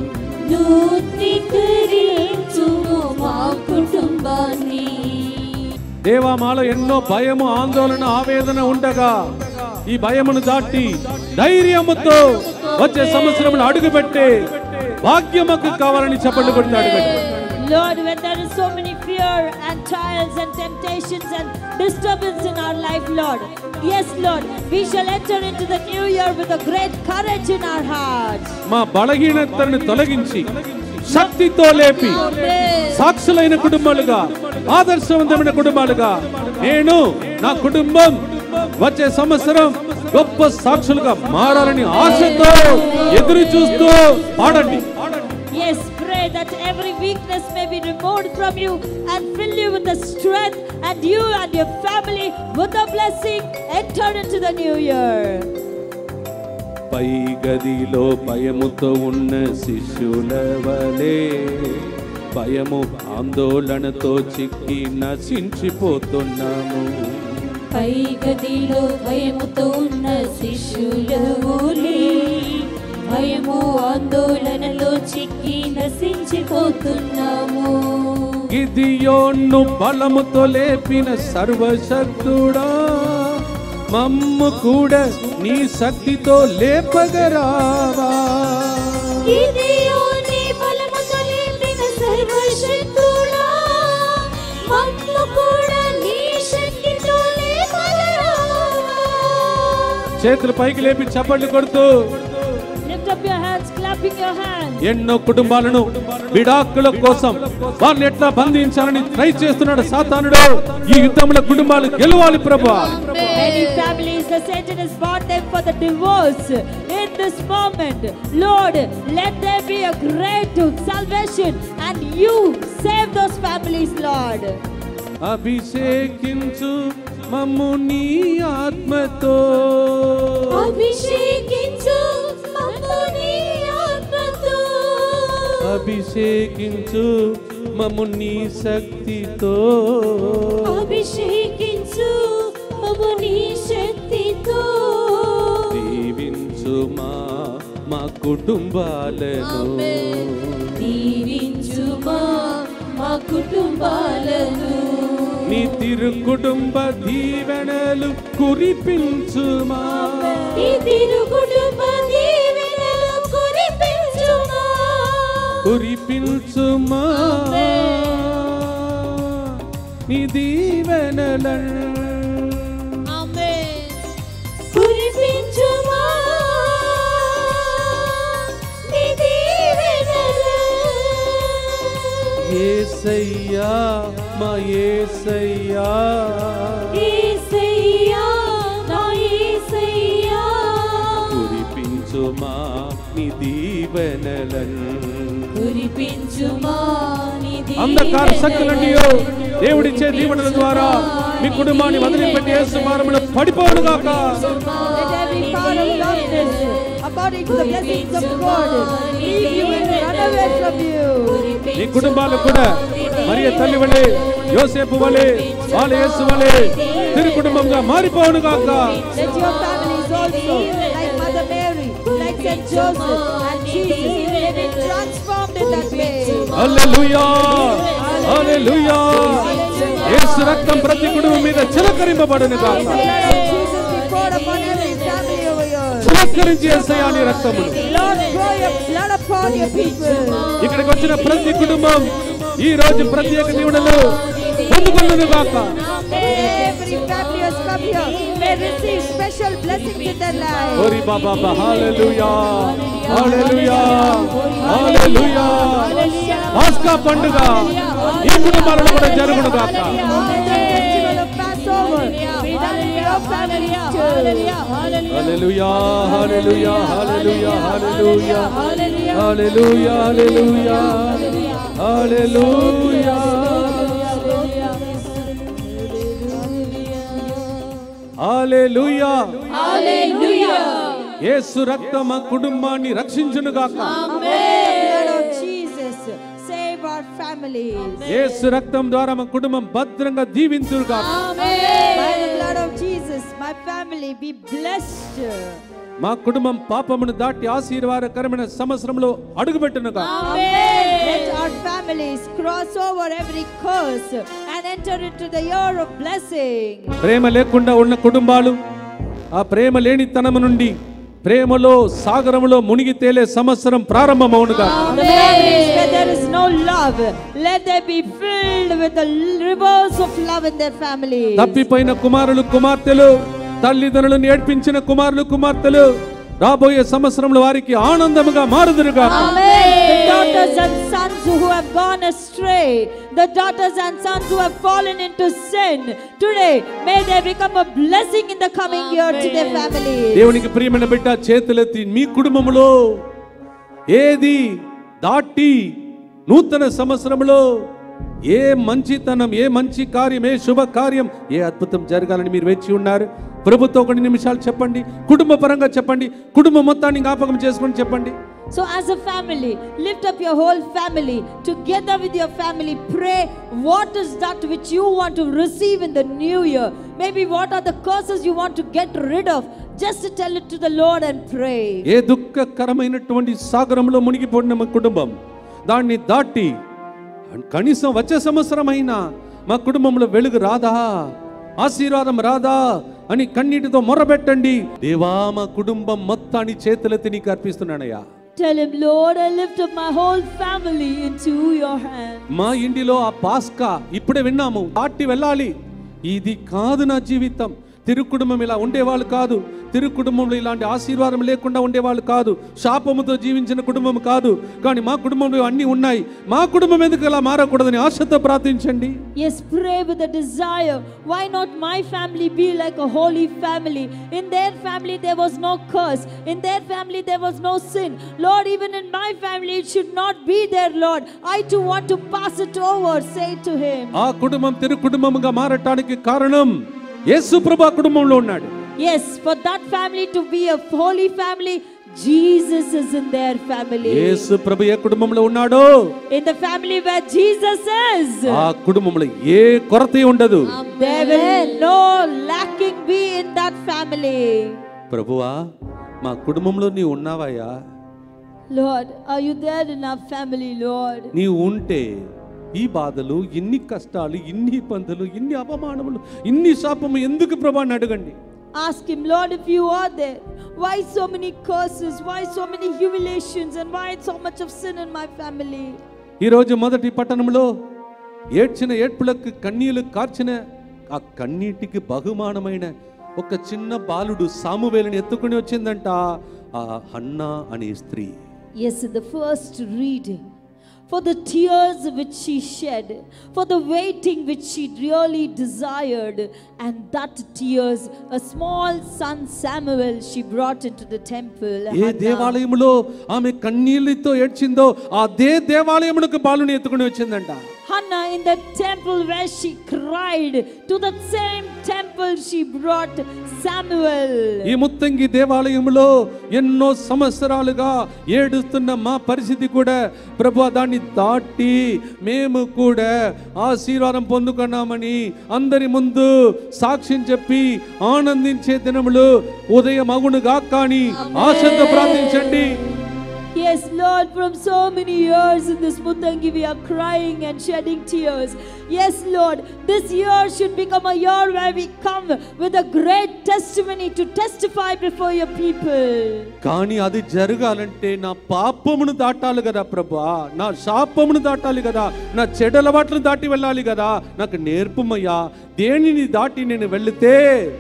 నూతనీకరించుము మా కుటుంబాన్ని. దేవా, మాలో ఎన్నో భయము, ఆందోళన, ఆవేదన ఉండగా ఈ భయమును దాటి ధైర్యముతో వచ్చే సంవత్సరంలో అడుగుపెట్టే భాగ్యముకు కావాలని చెప్పండి కొట్టి అడగండి. Lord, when there is so many fear and trials and temptations and disturbance in our life, Lord, yes, Lord, we shall enter into the new year with a great courage in our hearts. మా బలహీనతలను తొలగించి శక్తితో లేపి సాక్షులైన కుటుంబాలుగా, ఆదర్శవంతమైన కుటుంబాలుగా నేను, నా కుటుంబం వచ్చే సంవత్సరం గొప్ప సాక్షులుగా మారాలని ఆశతో ఎదురు చూస్తూ పాడండి. Yes, pray that every weakness may be removed from you and fill you with the strength, and you and your family with the blessing enter into the new year. పై గదిలో భయముతో ఉన్న శిష్యుల వలె భయము ఆందోళనతో చిక్కి నశించిపోతున్నాము. పై గదిలో భయముతో ఉన్న శిష్యులవలే భయము ఆందోళనలో చిక్కి నశించిపోతున్నాము. గిదియోను బలముతో లేపిన సర్వశక్తుడా, మమ్ము కూడా నీ శక్తితో లేపగరావా. గిదియోని బలముతో లేపిన సర్వశక్తుడా, మమ్ము కూడా నీ శక్తితో లేపగరావా. చేతులు పైకి లేపి చప్పట్లు కొడుతూ Lift up your hands, clapping your hands. ఎన్నో కుటుంబాలను విడాకుల కోసం వాళ్ళని ఎట్లా బంధించాలని ట్రై చేస్తున్నాడు సాతానుడు. ఈ యుద్ధంలో కుటుంబాలు గెలవాలి ప్రభువా. Many families, the Satan has bought them for the divorce. In this moment, Lord, let there be a great salvation and you save those families, Lord. అభిషేకించు మమ్ము నీ ఆత్మతో, అభిషేకించు మమ్ము నీ ఆత్మతో, అభిషేకించు మమ్ము నీ శక్తితో, అభిషేకించు మమ్ము నీ శక్తితో, దీవించు మా కుటుంబాలను, దీవించు మా కుటుంబాలను, నీ తిరు కుటుంబ దీవెనలు కురిపించుమా, నీ తిరు కుటుంబ దీవెనలు కురిపించుమా, కురిపించుమా నీ దీవెనలను, కురిపించుమా నీ దీవెనలు. యేసయ్యా మా యేసయ్యా, యేసయ్యా నా యేసయ్యా, కురిపించుమా నీ దీవెనలను, కురిపించుమా నీ దీవెనలు. అంధకార శక్తులన్నీ దేవుడిచ్చే దీవెనల ద్వారా మీ కుటుంబాన్ని వదిలిపెట్టి యేసు మార్గంలో పడిపోవును గాక. Let every power of darkness, according to the blessings of God, leave you and run away from you. నీ కుటుంబాలు కూడా మరియ తల్లి వలె, యోసేపు వలె, వాళ్ళ యేసు వలె తిరు కుటుంబంగా మారిపోవును గాక. Let your families also, like Mother Mary, like Saint Joseph and Jesus, let it transformed in that way. హల్లెలూయా, హల్లెలూయా. యేసు రక్తం ప్రతి కుటుంబం మీద చిలకరింపబడును గాక. Jesus be poured upon every family over here. చిలకరించి యేసయ్యా నీ రక్తమును. Lord, pour your blood upon your people. ఇక్కడికి వచ్చిన ప్రతి కుటుంబం ఈ రోజు ప్రత్యేక దీవెనలు పొందుకొనును గాక. Every family has come here may receive special blessings in their life. ఓరి బాబా, హల్లెలూయా, హల్లెలూయా, హల్లెలూయా. పాస్కా పండుగ ఈ కుటుంబాలను కూడా జరుగును గాక. The festival of Passover be done in your families too. హల్లెలూయా, హల్లెలూయా, హల్లెలూయా, హల్లెలూయా, హల్లెలూయా, హల్లెలూయా, హల్లెలూయా. హల్లెలూయా, హల్లెలూయా. యేసు రక్తం మా కుటుంబాన్ని రక్షించును గాక. Blood of Jesus, save our families. యేసు రక్తం ద్వారా మా కుటుంబం భద్రంగా దీవించును గాక. By the blood of Jesus, my family be blessed. మా కుటుంబం పాపమును దాటి ఆశీర్వాదకరమైన సంవత్సరంలో అడుగుపెట్టునుగా. Let our families cross over every curse and enter into the year of blessing. ప్రేమ లేకుండా ఉన్న కుటుంబాలు ఆ ప్రేమ లేనితనము నుండి ప్రేమలో సాగరములో మునిగి తేలే సంవత్సరం ప్రారంభమవునుగా. The families where there is no love, let them be filled with the rivers of love in their family. తప్పిపోయిన కుమారులు కుమార్తెలు, తల్లిదండ్రులను ఏడ్పించిన కుమారులు కుమార్తెలు రాబోయే సంవత్సరంలో వారికి ఆనందముగా మారుదురుగా. The daughters and sons who have gone astray, the daughters and sons who have fallen into sin, today may they become a blessing in the coming year to their families. దేవునికి ప్రియమైన బిడ్డ, చేతులెత్తి మీ కుటుంబములో ఏది దాటి నూతన సంవత్సరంలో ఏ మంచితనం, ఏ మంచి కార్యం, ఏ శుభ కార్యం, ఏ అద్భుతం జరగాలని మీరు వేచి ఉన్నారు? ప్రభుతో కొన్ని నిమిషాలు చెప్పండి, కుటుంబ పరంగా చెప్పండి, కుటుంబం మొత్తాన్ని జ్ఞాపకం చేసుకొని చెప్పండి. So as a family, lift up your whole family together with your family. Pray what is that which you want to receive in the new year. Maybe what are the curses you want to get rid of. Just tell it to the Lord and pray. ఏ దుఃఖకరమైనటువంటి సాగరంలో మునిగిపోయిన మా కుటుంబం దాన్ని దాటి కనీసం వచ్చే సంవత్సరమైనా మా కుటుంబంలో వెలుగు రాదా, ఆశీర్వాదం రాదా అని కన్నీటితో మొర్రబెట్టండి. దేవా, మా కుటుంబం మొత్తాన్ని చేతులెత్తి నీకు అర్పిస్తున్నానయ్యా. Tell him, Lord, I lift up my whole family into your hands. మా ఇంటిలో ఆ పాస్కా ఇప్పుడే విన్నాము, దాటి వెళ్ళాలి. ఇది కాదు నా జీవితం. తిరుకుటుంబం ఇలా ఉండేవాళ్ళు కాదు, తిరుకుటుంబంలో ఇలాంటి ఆశీర్వాదం లేకుండా ఉండేవాళ్ళు కాదు, శాపముతో జీవించిన కుటుంబం కాదు. కానీ మా కుటుంబంలో అన్నీ ఉన్నాయి. మా కుటుంబం ఎందుకు ఇలా మారకూడదని ఆశతో ప్రార్థించండి. Yes, pray with a desire. Why not my family be like a holy family? In their family there was no curse. In their family there was no sin. Lord, even in my family it should not be there, Lord. I too want to pass it over. Say to him. ఆ కుటుంబం తిరుకుటుంబంగా మారటానికి కారణం యేసు ప్రభు ఆ కుటుంబంలో ఉన్నాడు. Yes, for that family to be a holy family, Jesus is in their family. యేసు ప్రభు ఏ కుటుంబంలో ఉన్నాడో, in the family where Jesus is, ఆ కుటుంబంలో ఏ కొరత ఉండదు. there will no lacking be in that family. ప్రభువా, మా కుటుంబంలో నీ ఉన్నావయ్యా. Lord, are you there in our family, Lord? నీ ఉంటే ఈ బాధలు, ఇన్ని కష్టాలు, ఇన్ని ఇబ్బందులు, ఇన్ని అవమానములు, ఇన్ని శాపము ఎందుకు ప్రభు అని అడగండి. Ask him, Lord, if you are there, why so many curses, why so many humiliations, and why so much of sin in my family? ఈ రోజు మొదటి పట్టణంలో ఏడ్చిన ఏడ్పులకు కన్నీళ్లు కార్చిన ఆ కన్నీటికి బహుమానమైన ఒక చిన్న బాలుడు సామువేలుని ఎత్తుకుని వచ్చిందంట ఆ హన్నా అనే స్త్రీ. Yes, in the first reading, for the tears which she shed, for the waiting which she really desired, and that tears, a small son Samuel she brought into the temple. ఏ దేవాలయములో ఆమె కన్నీళ్లతో ఏడ్చిందో అదే దేవాలయమునకు బాలుని ఎత్తుకుని వచ్చిందంట. Hannah, in the temple where she cried, to that same temple she brought Samuel. ఈ ముత్తంగి దేవాలయములో ఎన్నో సంవత్సరాలుగా ఏడుస్తున్న మా పరిస్థితి కూడా ప్రభువా దాన్ని దాటి మేము కూడా ఆశీర్వాదం పొందుకున్నామని అందరి ముందు సాక్ష్యం చెప్పి ఆనందించే దినములు ఉదయం అగునుగా కానీ ఆశతో ప్రార్థించండి. Yes, Lord, from so many years in this Muttangi we are crying and shedding tears. Yes, Lord, this year should become a year where we come with a great testimony to testify before your people. కానీ అది జరగాలంటే నా పాపమును దాటాలి కదా ప్రభువా, నా శాపమును దాటాలి కదా, నా చెడలవాట్లను దాటి వెళ్ళాలి కదా. నాకు నేర్పుమయ్యా, దేనిని దాటి నేను వెళితే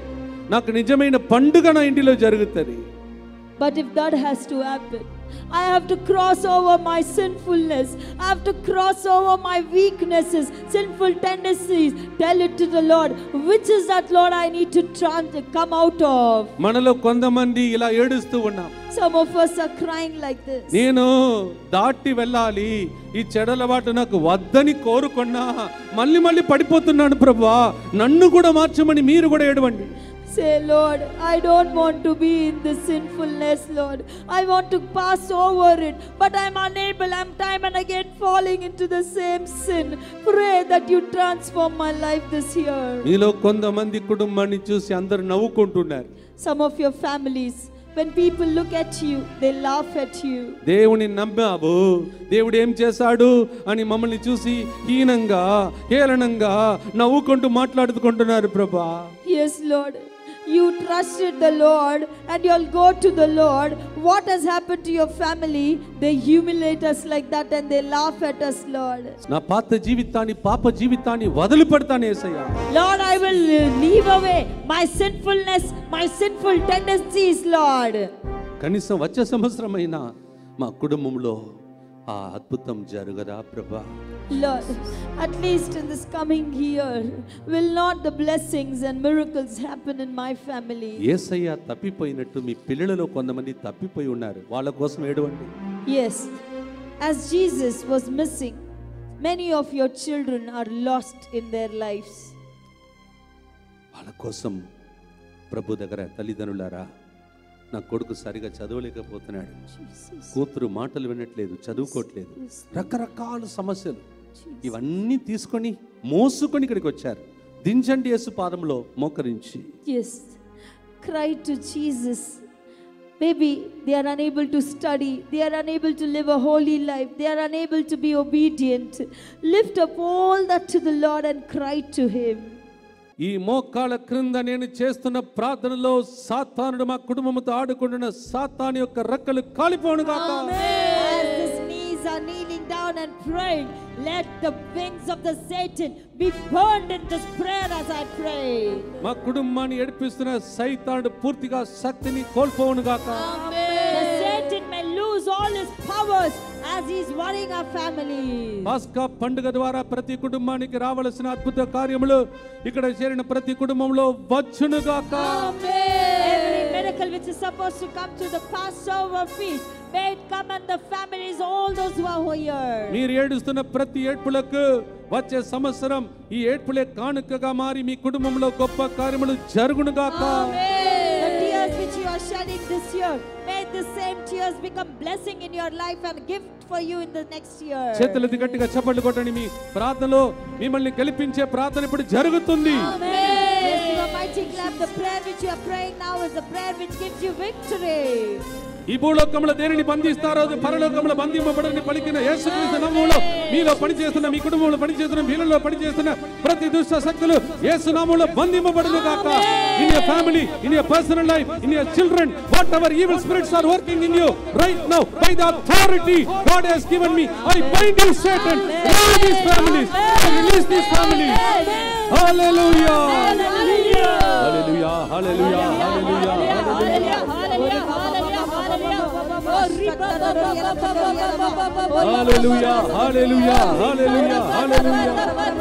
నాకు నిజమైన పండుగ నా ఇంటిలో జరుగుతుంది. But if that has to happen, I have to cross over my sinfulness. I have to cross over my weaknesses, sinful tendencies. Tell it to the Lord. Which is that, Lord, I need to come out of? మనలో కొంతమంది ఇలా ఏడుస్తూ ఉన్నాం. Some of us are crying like this. నేను దాటి వెళ్ళాలి, ఈ చెడలవాటు నాకు వద్దని కోరుకున్నా మళ్ళీ మళ్ళీ పడిపోతున్నాను ప్రభువా, నన్ను కూడా మార్చమని మీరు కూడా ఏడవండి. Say, Lord, I don't want to be in this sinfulness, Lord. I want to pass over it, but I'm unable. I'm time and again falling into the same sin. Pray that you transform my life this year. మీలో కొంతమంది కుటుంబాన్ని చూసి అందరూ నవ్వుకుంటున్నారు. Some of your families, When people look at you, they laugh at you. దేవుని నమ్మావు, దేవుడు ఏం చేశాడు అని మమ్మల్ని చూసి హీనంగా హేళనంగా నవ్వుకుంటూ మాట్లాడుకుంటున్నారు ప్రభా. Yes, Lord. You trusted the Lord and you'll go to the Lord. What has happened to your family? They humiliate us like that and they laugh at us, Lord. నా పాత జీవితాన్ని పాప జీవితాన్ని వదిలిపెడతాను యేసయ్యా. Lord, I will leave away my sinfulness, my sinful tendencies, Lord. కనీసం వచ్చే సంవత్సరమైనా మా కుటుంబంలో ఆ అద్భుతం జరగదా ప్రభా? Lord, at least in this coming year, will not the blessings and miracles happen in my family? యేసయ్య తప్పిపోయినట్టు మీ పిల్లలలో కొంతమంది తప్పిపోయి ఉన్నారు, వాళ్ళ కోసం ఏడవండి. Yes, as Jesus was missing, many of your children are lost in their lives. వాళ్ళ కోసం ప్రభు దగ్గర తల్లిదండ్రులారా, నా కొడుకు సరిగా చదవలేకపోతున్నాడు, కూతురు మాటలు వినట్లేదు, చదువుకోవట్లేదు, రకరకాల సమస్యలు, ఇవన్నీ తీసుకొని మోసుకొని ఇక్కడికి వచ్చారు. దించండి యేసు పాదంలో మోకరించి. Yes, cry to Jesus. Maybe they are unable to study, they are unable to live a holy life, they are unable to be obedient. Lift up all that to the Lord and cry to Him. ఈ మోకాళ్ళ క్రింద నేను చేస్తున్న ప్రార్థనలో సాతానుడు మా కుటుంబంతో ఆడుకుంటున్న సాతాను యొక్క రెక్కలు కాలిపోను గాక. As his knees are kneeling down and praying, let the wings of the Satan be burned in this prayer as I pray. మా కుటుంబాన్ని ఏడిపిస్తున్న సైతానుడు పూర్తిగా శక్తిని కోల్పోవును గాక. The Satan may lose all his powers as he is worrying our family. పాస్కా పండుగ ద్వారా ప్రతి కుటుంబానికి రావాల్సిన అద్భుత కార్యములు ఇక్కడ చేరిన ప్రతి కుటుంబంలో వచ్చును గాక. Every miracle which is supposed to come to the Passover feast, may it come on the families, all those who are here. మీరు ఏడుస్తున్న ప్రతి ఏడ్పులకు వచ్చే సంవత్సరం ఈ ఏడ్పులే కానుకగా మారి మీ కుటుంబంలో గొప్ప కార్యములు జరుగును గాక. The tears which you are shedding this year, may the same tears become blessing in your life and gift for you in the next year. చేతులెత్తి గట్టిగా చప్పట్లు కొట్టండి. మీ ప్రార్థనలో మిమ్మల్ని గెలిపించే ప్రార్థన ఇప్పుడు జరుగుతుంది. Yes, you are mighty clap. The prayer which you are praying now is the prayer which gives you victory. ఈ భూలోకంలో దేనిని బంధిస్తారో అది పరలోకంలో బంధింపబడని పలికిన యేసుక్రీస్తు నామములో మీలో పనిచేస్తున్న, మీ కుటుంబంలో పనిచేస్తున్న, మీలో పనిచేస్తున్న ప్రతి దుష్ట శక్తులు యేసు నామములో బంధింపబడును గాక. In your family, in your personal life, in your children, whatever evil spirits are working in you right now, by the authority God has given me, I bind you, Satan. Release these families. Release these families. Hallelujah. Hallelujah. Hallelujah. Hallelujah. Hallelujah. Hallelujah, hallelujah, hallelujah, hallelujah.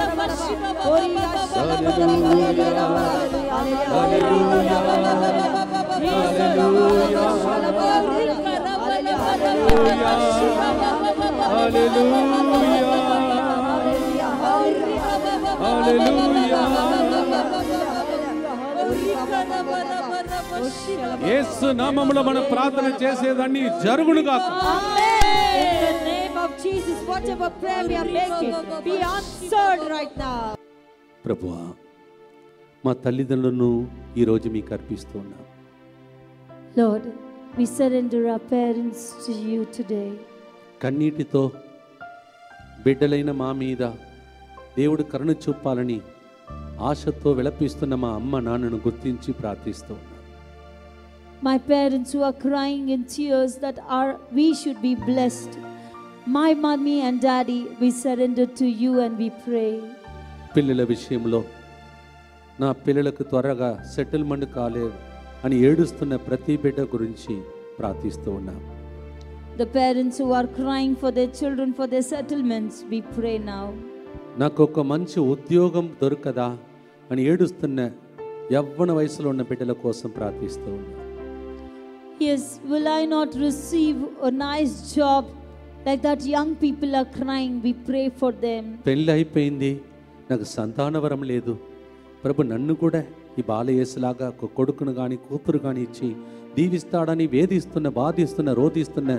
యేసు నామములో మనం ప్రార్థన చేసేదాన్ని జరుగును గాక. In the name of Jesus, whatever prayer we are making, be answered right now. ప్రభువా, మా తల్లిదండ్రులను ఈ రోజు మీకు అర్పిస్తున్నాం. Lord, we surrender our parents to you today. కన్నీటితో బిడ్డలైన మా మీద దేవుడు కరుణ చూపాలని ఆశతో విలపిస్తున్న మా అమ్మ నాన్నను గుర్తించి ప్రార్థిస్తూ ఉన్నాం. My parents who are crying in tears that we should be blessed. My mommy and daddy, we surrender to you and we pray. పిల్లల విషయంలో నా పిల్లలకు త్వరగా సెటిల్మెంట్ కాలేదు అని ఏడుస్తున్న ప్రతి బిడ్డ గురించి ప్రార్థిస్తూ ఉన్నాం. The parents who are crying for their children for their settlements, we pray now. నాకు ఒక మంచి ఉద్యోగం దొరకదా అని ఏడుస్తున్న యవ్వన వయసులో ఉన్న బిడ్డల కోసం ప్రార్థిస్తూ ఉన్నాం. Yes, will I not receive a nice job like that young people are crying? We pray for them. పెళ్ళి అయిపోయింది, నాకు సంతానవరం లేదు, ప్రభు నన్ను కూడా ఈ బాలయేసులాగా ఒక కొడుకును కానీ కూతురు కానీ ఇచ్చి దీవిస్తాడని వేధిస్తున్న, బాధిస్తున్న, రోధిస్తున్న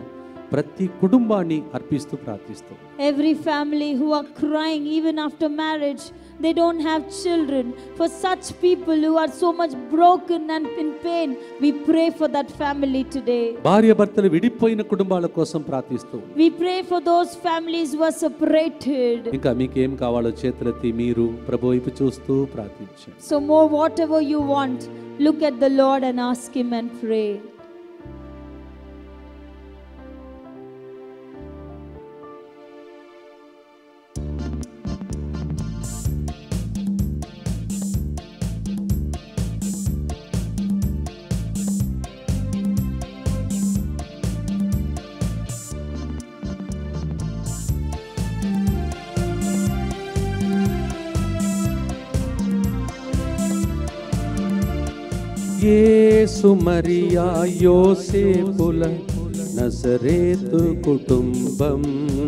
ప్రతి కుటుంబాన్ని అర్పిస్తూ ప్రార్థిస్తూ, every family who are crying even after marriage, they don't have children, for such people who are so much broken and in pain, we pray for that family today. భార్య భర్తలు విడిపోయిన కుటుంబాల కోసం ప్రార్థిస్తూ, we pray for those families who are separated. ఇంకా మీకు ఏం కావాలో చేతులెత్తి మీరు ప్రభు వైపు చూస్తూ ప్రార్థించండి. So more whatever you want, look at the Lord and ask him and pray. యేసు మరియా యోసేపుల నజరేతు కుటుంబం,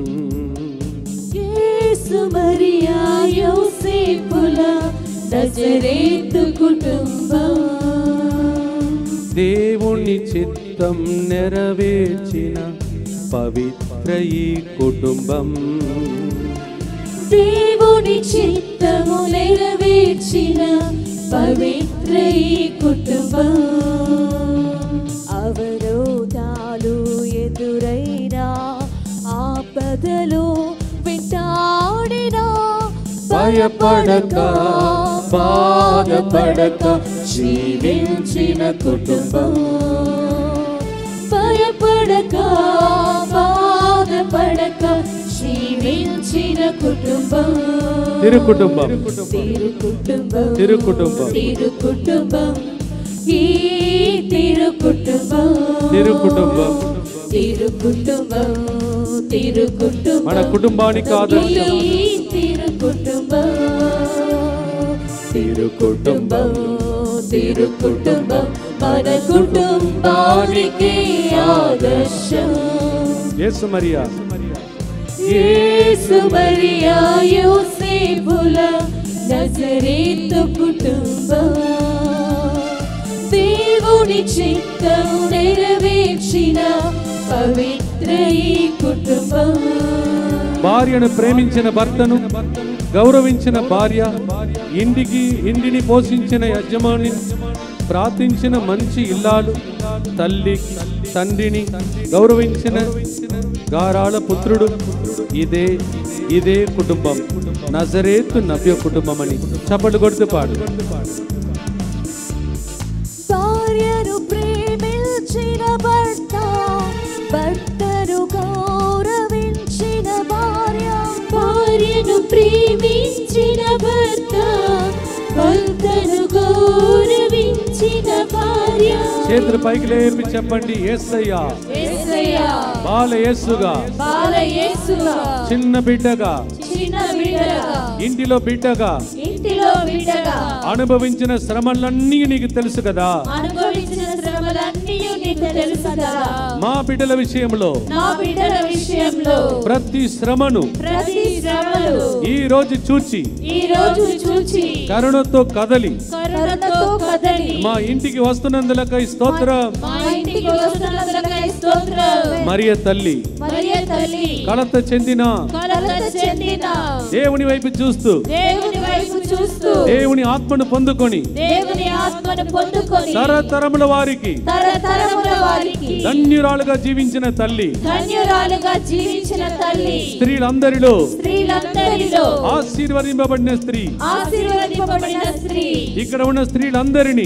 యేసు మరియా యోసేపుల నజరేతు కుటుంబం, దేవుని చిత్తం నెరవేర్చిన పవిత్ర ఈ కుటుంబం, దేవుని చిత్తము నెరవేర్చిన పవిత్ర ఈ కుటుంబం, అవరోధాలు ఎదురైనా ఆపదలు వెంటాడినా భయపడక బాధపడక జీవించిన కుటుంబం, భయపడక బాధపడక జీవించిన కుటుంబం, తిరు కుటుంబం, తిరు కుటుంబం, తిరు కుటుంబం, తిరు కుటుంబం, ఈ తిరు కుటుంబం, తిరు కుటుంబం, తిరు కుటుంబం, తిరు కుటుంబం, మన కుటుంబానికి ఆదర్శం, ఈ తిరు కుటుంబం, తిరు కుటుంబం, తిరు కుటుంబం, మన కుటుంబానికి ఆదర్శం. యేసు మరియా యేసు మరియా యోసేపుల నజరేతు కుటుంబం, దేవుని చిత్తము నెరవేర్చిన పవిత్ర ఈ కుటుంబం, భార్యను ప్రేమించిన భర్తను గౌరవించిన భార్య, ఇంటిని పోషించిన యజమాని, ప్రార్థించిన మంచి ఇల్లాలు, తల్లి తండ్రిని గౌరవించిన గారాల పుత్రుడు, ఇదే కుటుంబం, నజరేతు నవ్య కుటుంబం అని చప్పట్లు కొడుతూ పాడు. భార్యను ప్రేమించిన భర్త, భర్తను గౌరవించిన భార్య, భార్యను ప్రేమించిన భర్త, భర్తను గౌరవించిన భార్య. చేతులు పైకి లేపి చెప్పండి, యేసయ్యా యేసయ్యా బాల యేసుగా, బాల యేసుగా, చిన్న బిడ్డగా, చిన్న బిడ్డగా, ఇంటిలో బిడ్డగా, ఇంటిలో బిడ్డగా అనుభవించిన శ్రమలన్నీ నీకు తెలుసు కదా, అనుభవించిన శ్రమలన్నీ నీకు తెలుసు కదా. మా బిడ్డల విషయంలో, నా బిడ్డల విషయంలో ప్రతి శ్రమను ఈ రోజు చూచి కరుణతో కదలి మా ఇంటికి వస్తున్నందులకై స్తోత్రం. మరియ తల్లి కలత చెందిన దేవుని వైపు చూస్తూ దేవుని ఆత్మను పొందుకొని తరతరముల వారికి ధన్యురాలుగా జీవించిన తల్లి, స్త్రీలందరిలో ఆశీర్వదింపబడిన స్త్రీ, ఇక్కడ ఉన్న స్త్రీలందరినీ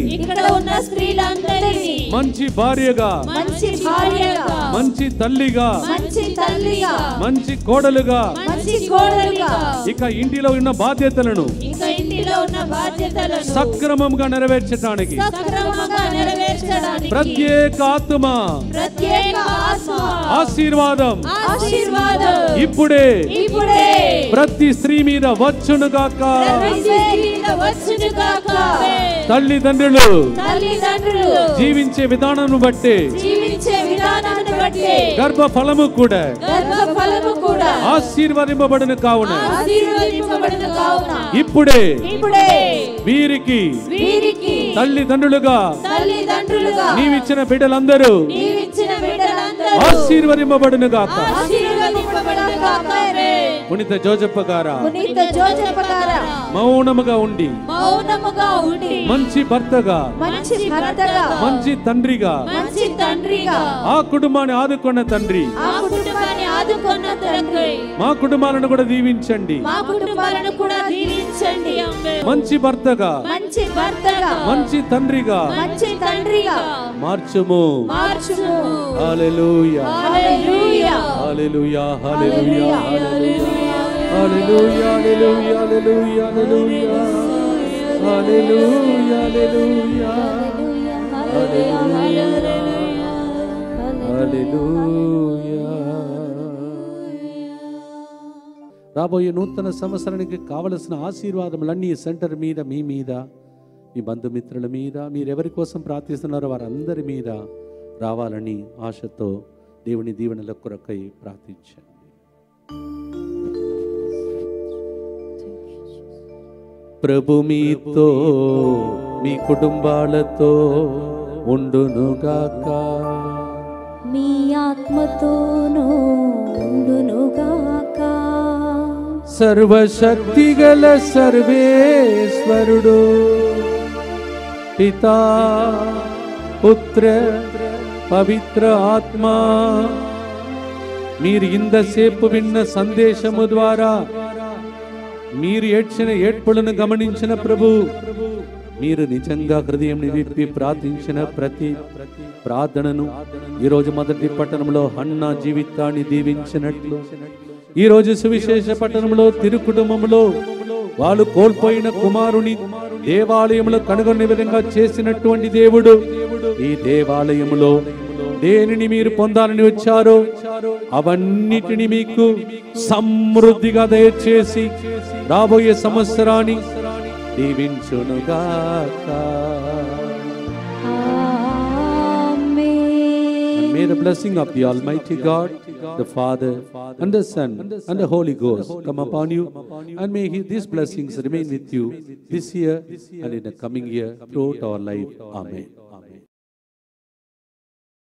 మంచి భార్యగా, మంచి తల్లిగా, మంచి కోడలుగా, ఇక ఇంటిలో ఉన్న బాధ్యతలను సక్రమంగా నెరవేర్చడానికి ప్రత్యేక ఆత్మ ఆశీర్వాదం ఇప్పుడే ప్రతి స్త్రీ మీద వచ్చును గాక. తల్లిదండ్రులు జీవించే విధానం బట్టి గర్భ ఫలము కూడా ఆశీర్వదింపబడిన కావున ఇప్పుడే వీరికి తల్లిదండ్రులుగా నీవిచ్చిన బిడ్డలందరూ ఆశీర్వదింపబడును గాక. ఆశీర్వదింపబడును గాక. పునీత జోజప్ప గారా పునీత జోజప్ప గారా మౌనముగా ఉండి మంచి భర్తగా మంచి తండ్రిగా ఆ కుటుంబాన్ని ఆదుకున్న తండ్రి మా కుటుంబాలను కూడా దీవించండి. మంచి భర్తగా మంచి తండ్రిగా మార్చుము. హల్లెలూయా హల్లెలూయా హల్లెలూయా హల్లెలూయా హల్లెలూయా హల్లెలూయా హల్లెలూయా హల్లెలూయా హల్లెలూయా హల్లెలూయా. రాబోయే నూతన సంవత్సరానికి కావలసిన ఆశీర్వాదములన్నీ సెంటర్ మీద, మీ మీద, మీ బంధుమిత్రుల మీద, మీరెవరి కోసం ప్రార్థిస్తున్నారో వారందరి మీద రావాలని ఆశతో దేవుని దీవెనల కొరకై ప్రార్థించండి. ప్రభు మీతో మీ కుటుంబాలతో ఉండునుగాక. మీ ఆత్మతోనూ ఉండునుగాక. సర్వశక్తిగల సర్వేశ్వరుడు పితా పుత్ర పవిత్ర ఆత్మ మీరు ఇంతసేపు విన్న సందేశము ద్వారా మీరు ఏడ్చిన ఏడ్పులను గమనించిన ప్రభు, మీరు నిజంగా హృదయం విప్పి ప్రార్థించిన ప్రతి ప్రార్థనను ఈరోజు మొదటి పట్టణంలో హన్నా జీవితాన్ని దీవించినట్లు, ఈరోజు సువిశేష పట్టణంలో తిరు కుటుంబంలో వాళ్ళు కోల్పోయిన కుమారుని దేవాలయంలో కనుగొనే విధంగా చేసినటువంటి దేవుడు, ఈ దేవాలయంలో దేనిని మీరు పొందాలని వచ్చారో అవన్నిటిని మీకు సమృద్ధిగా దయచేసి రాబోయే సంవత్సరాన్ని దీవించునుగాక. May the blessing of the Almighty God, the Father, and the Son, and the Holy Ghost come upon you, and may these blessings remain with you this year and in the coming year throughout our life. Amen.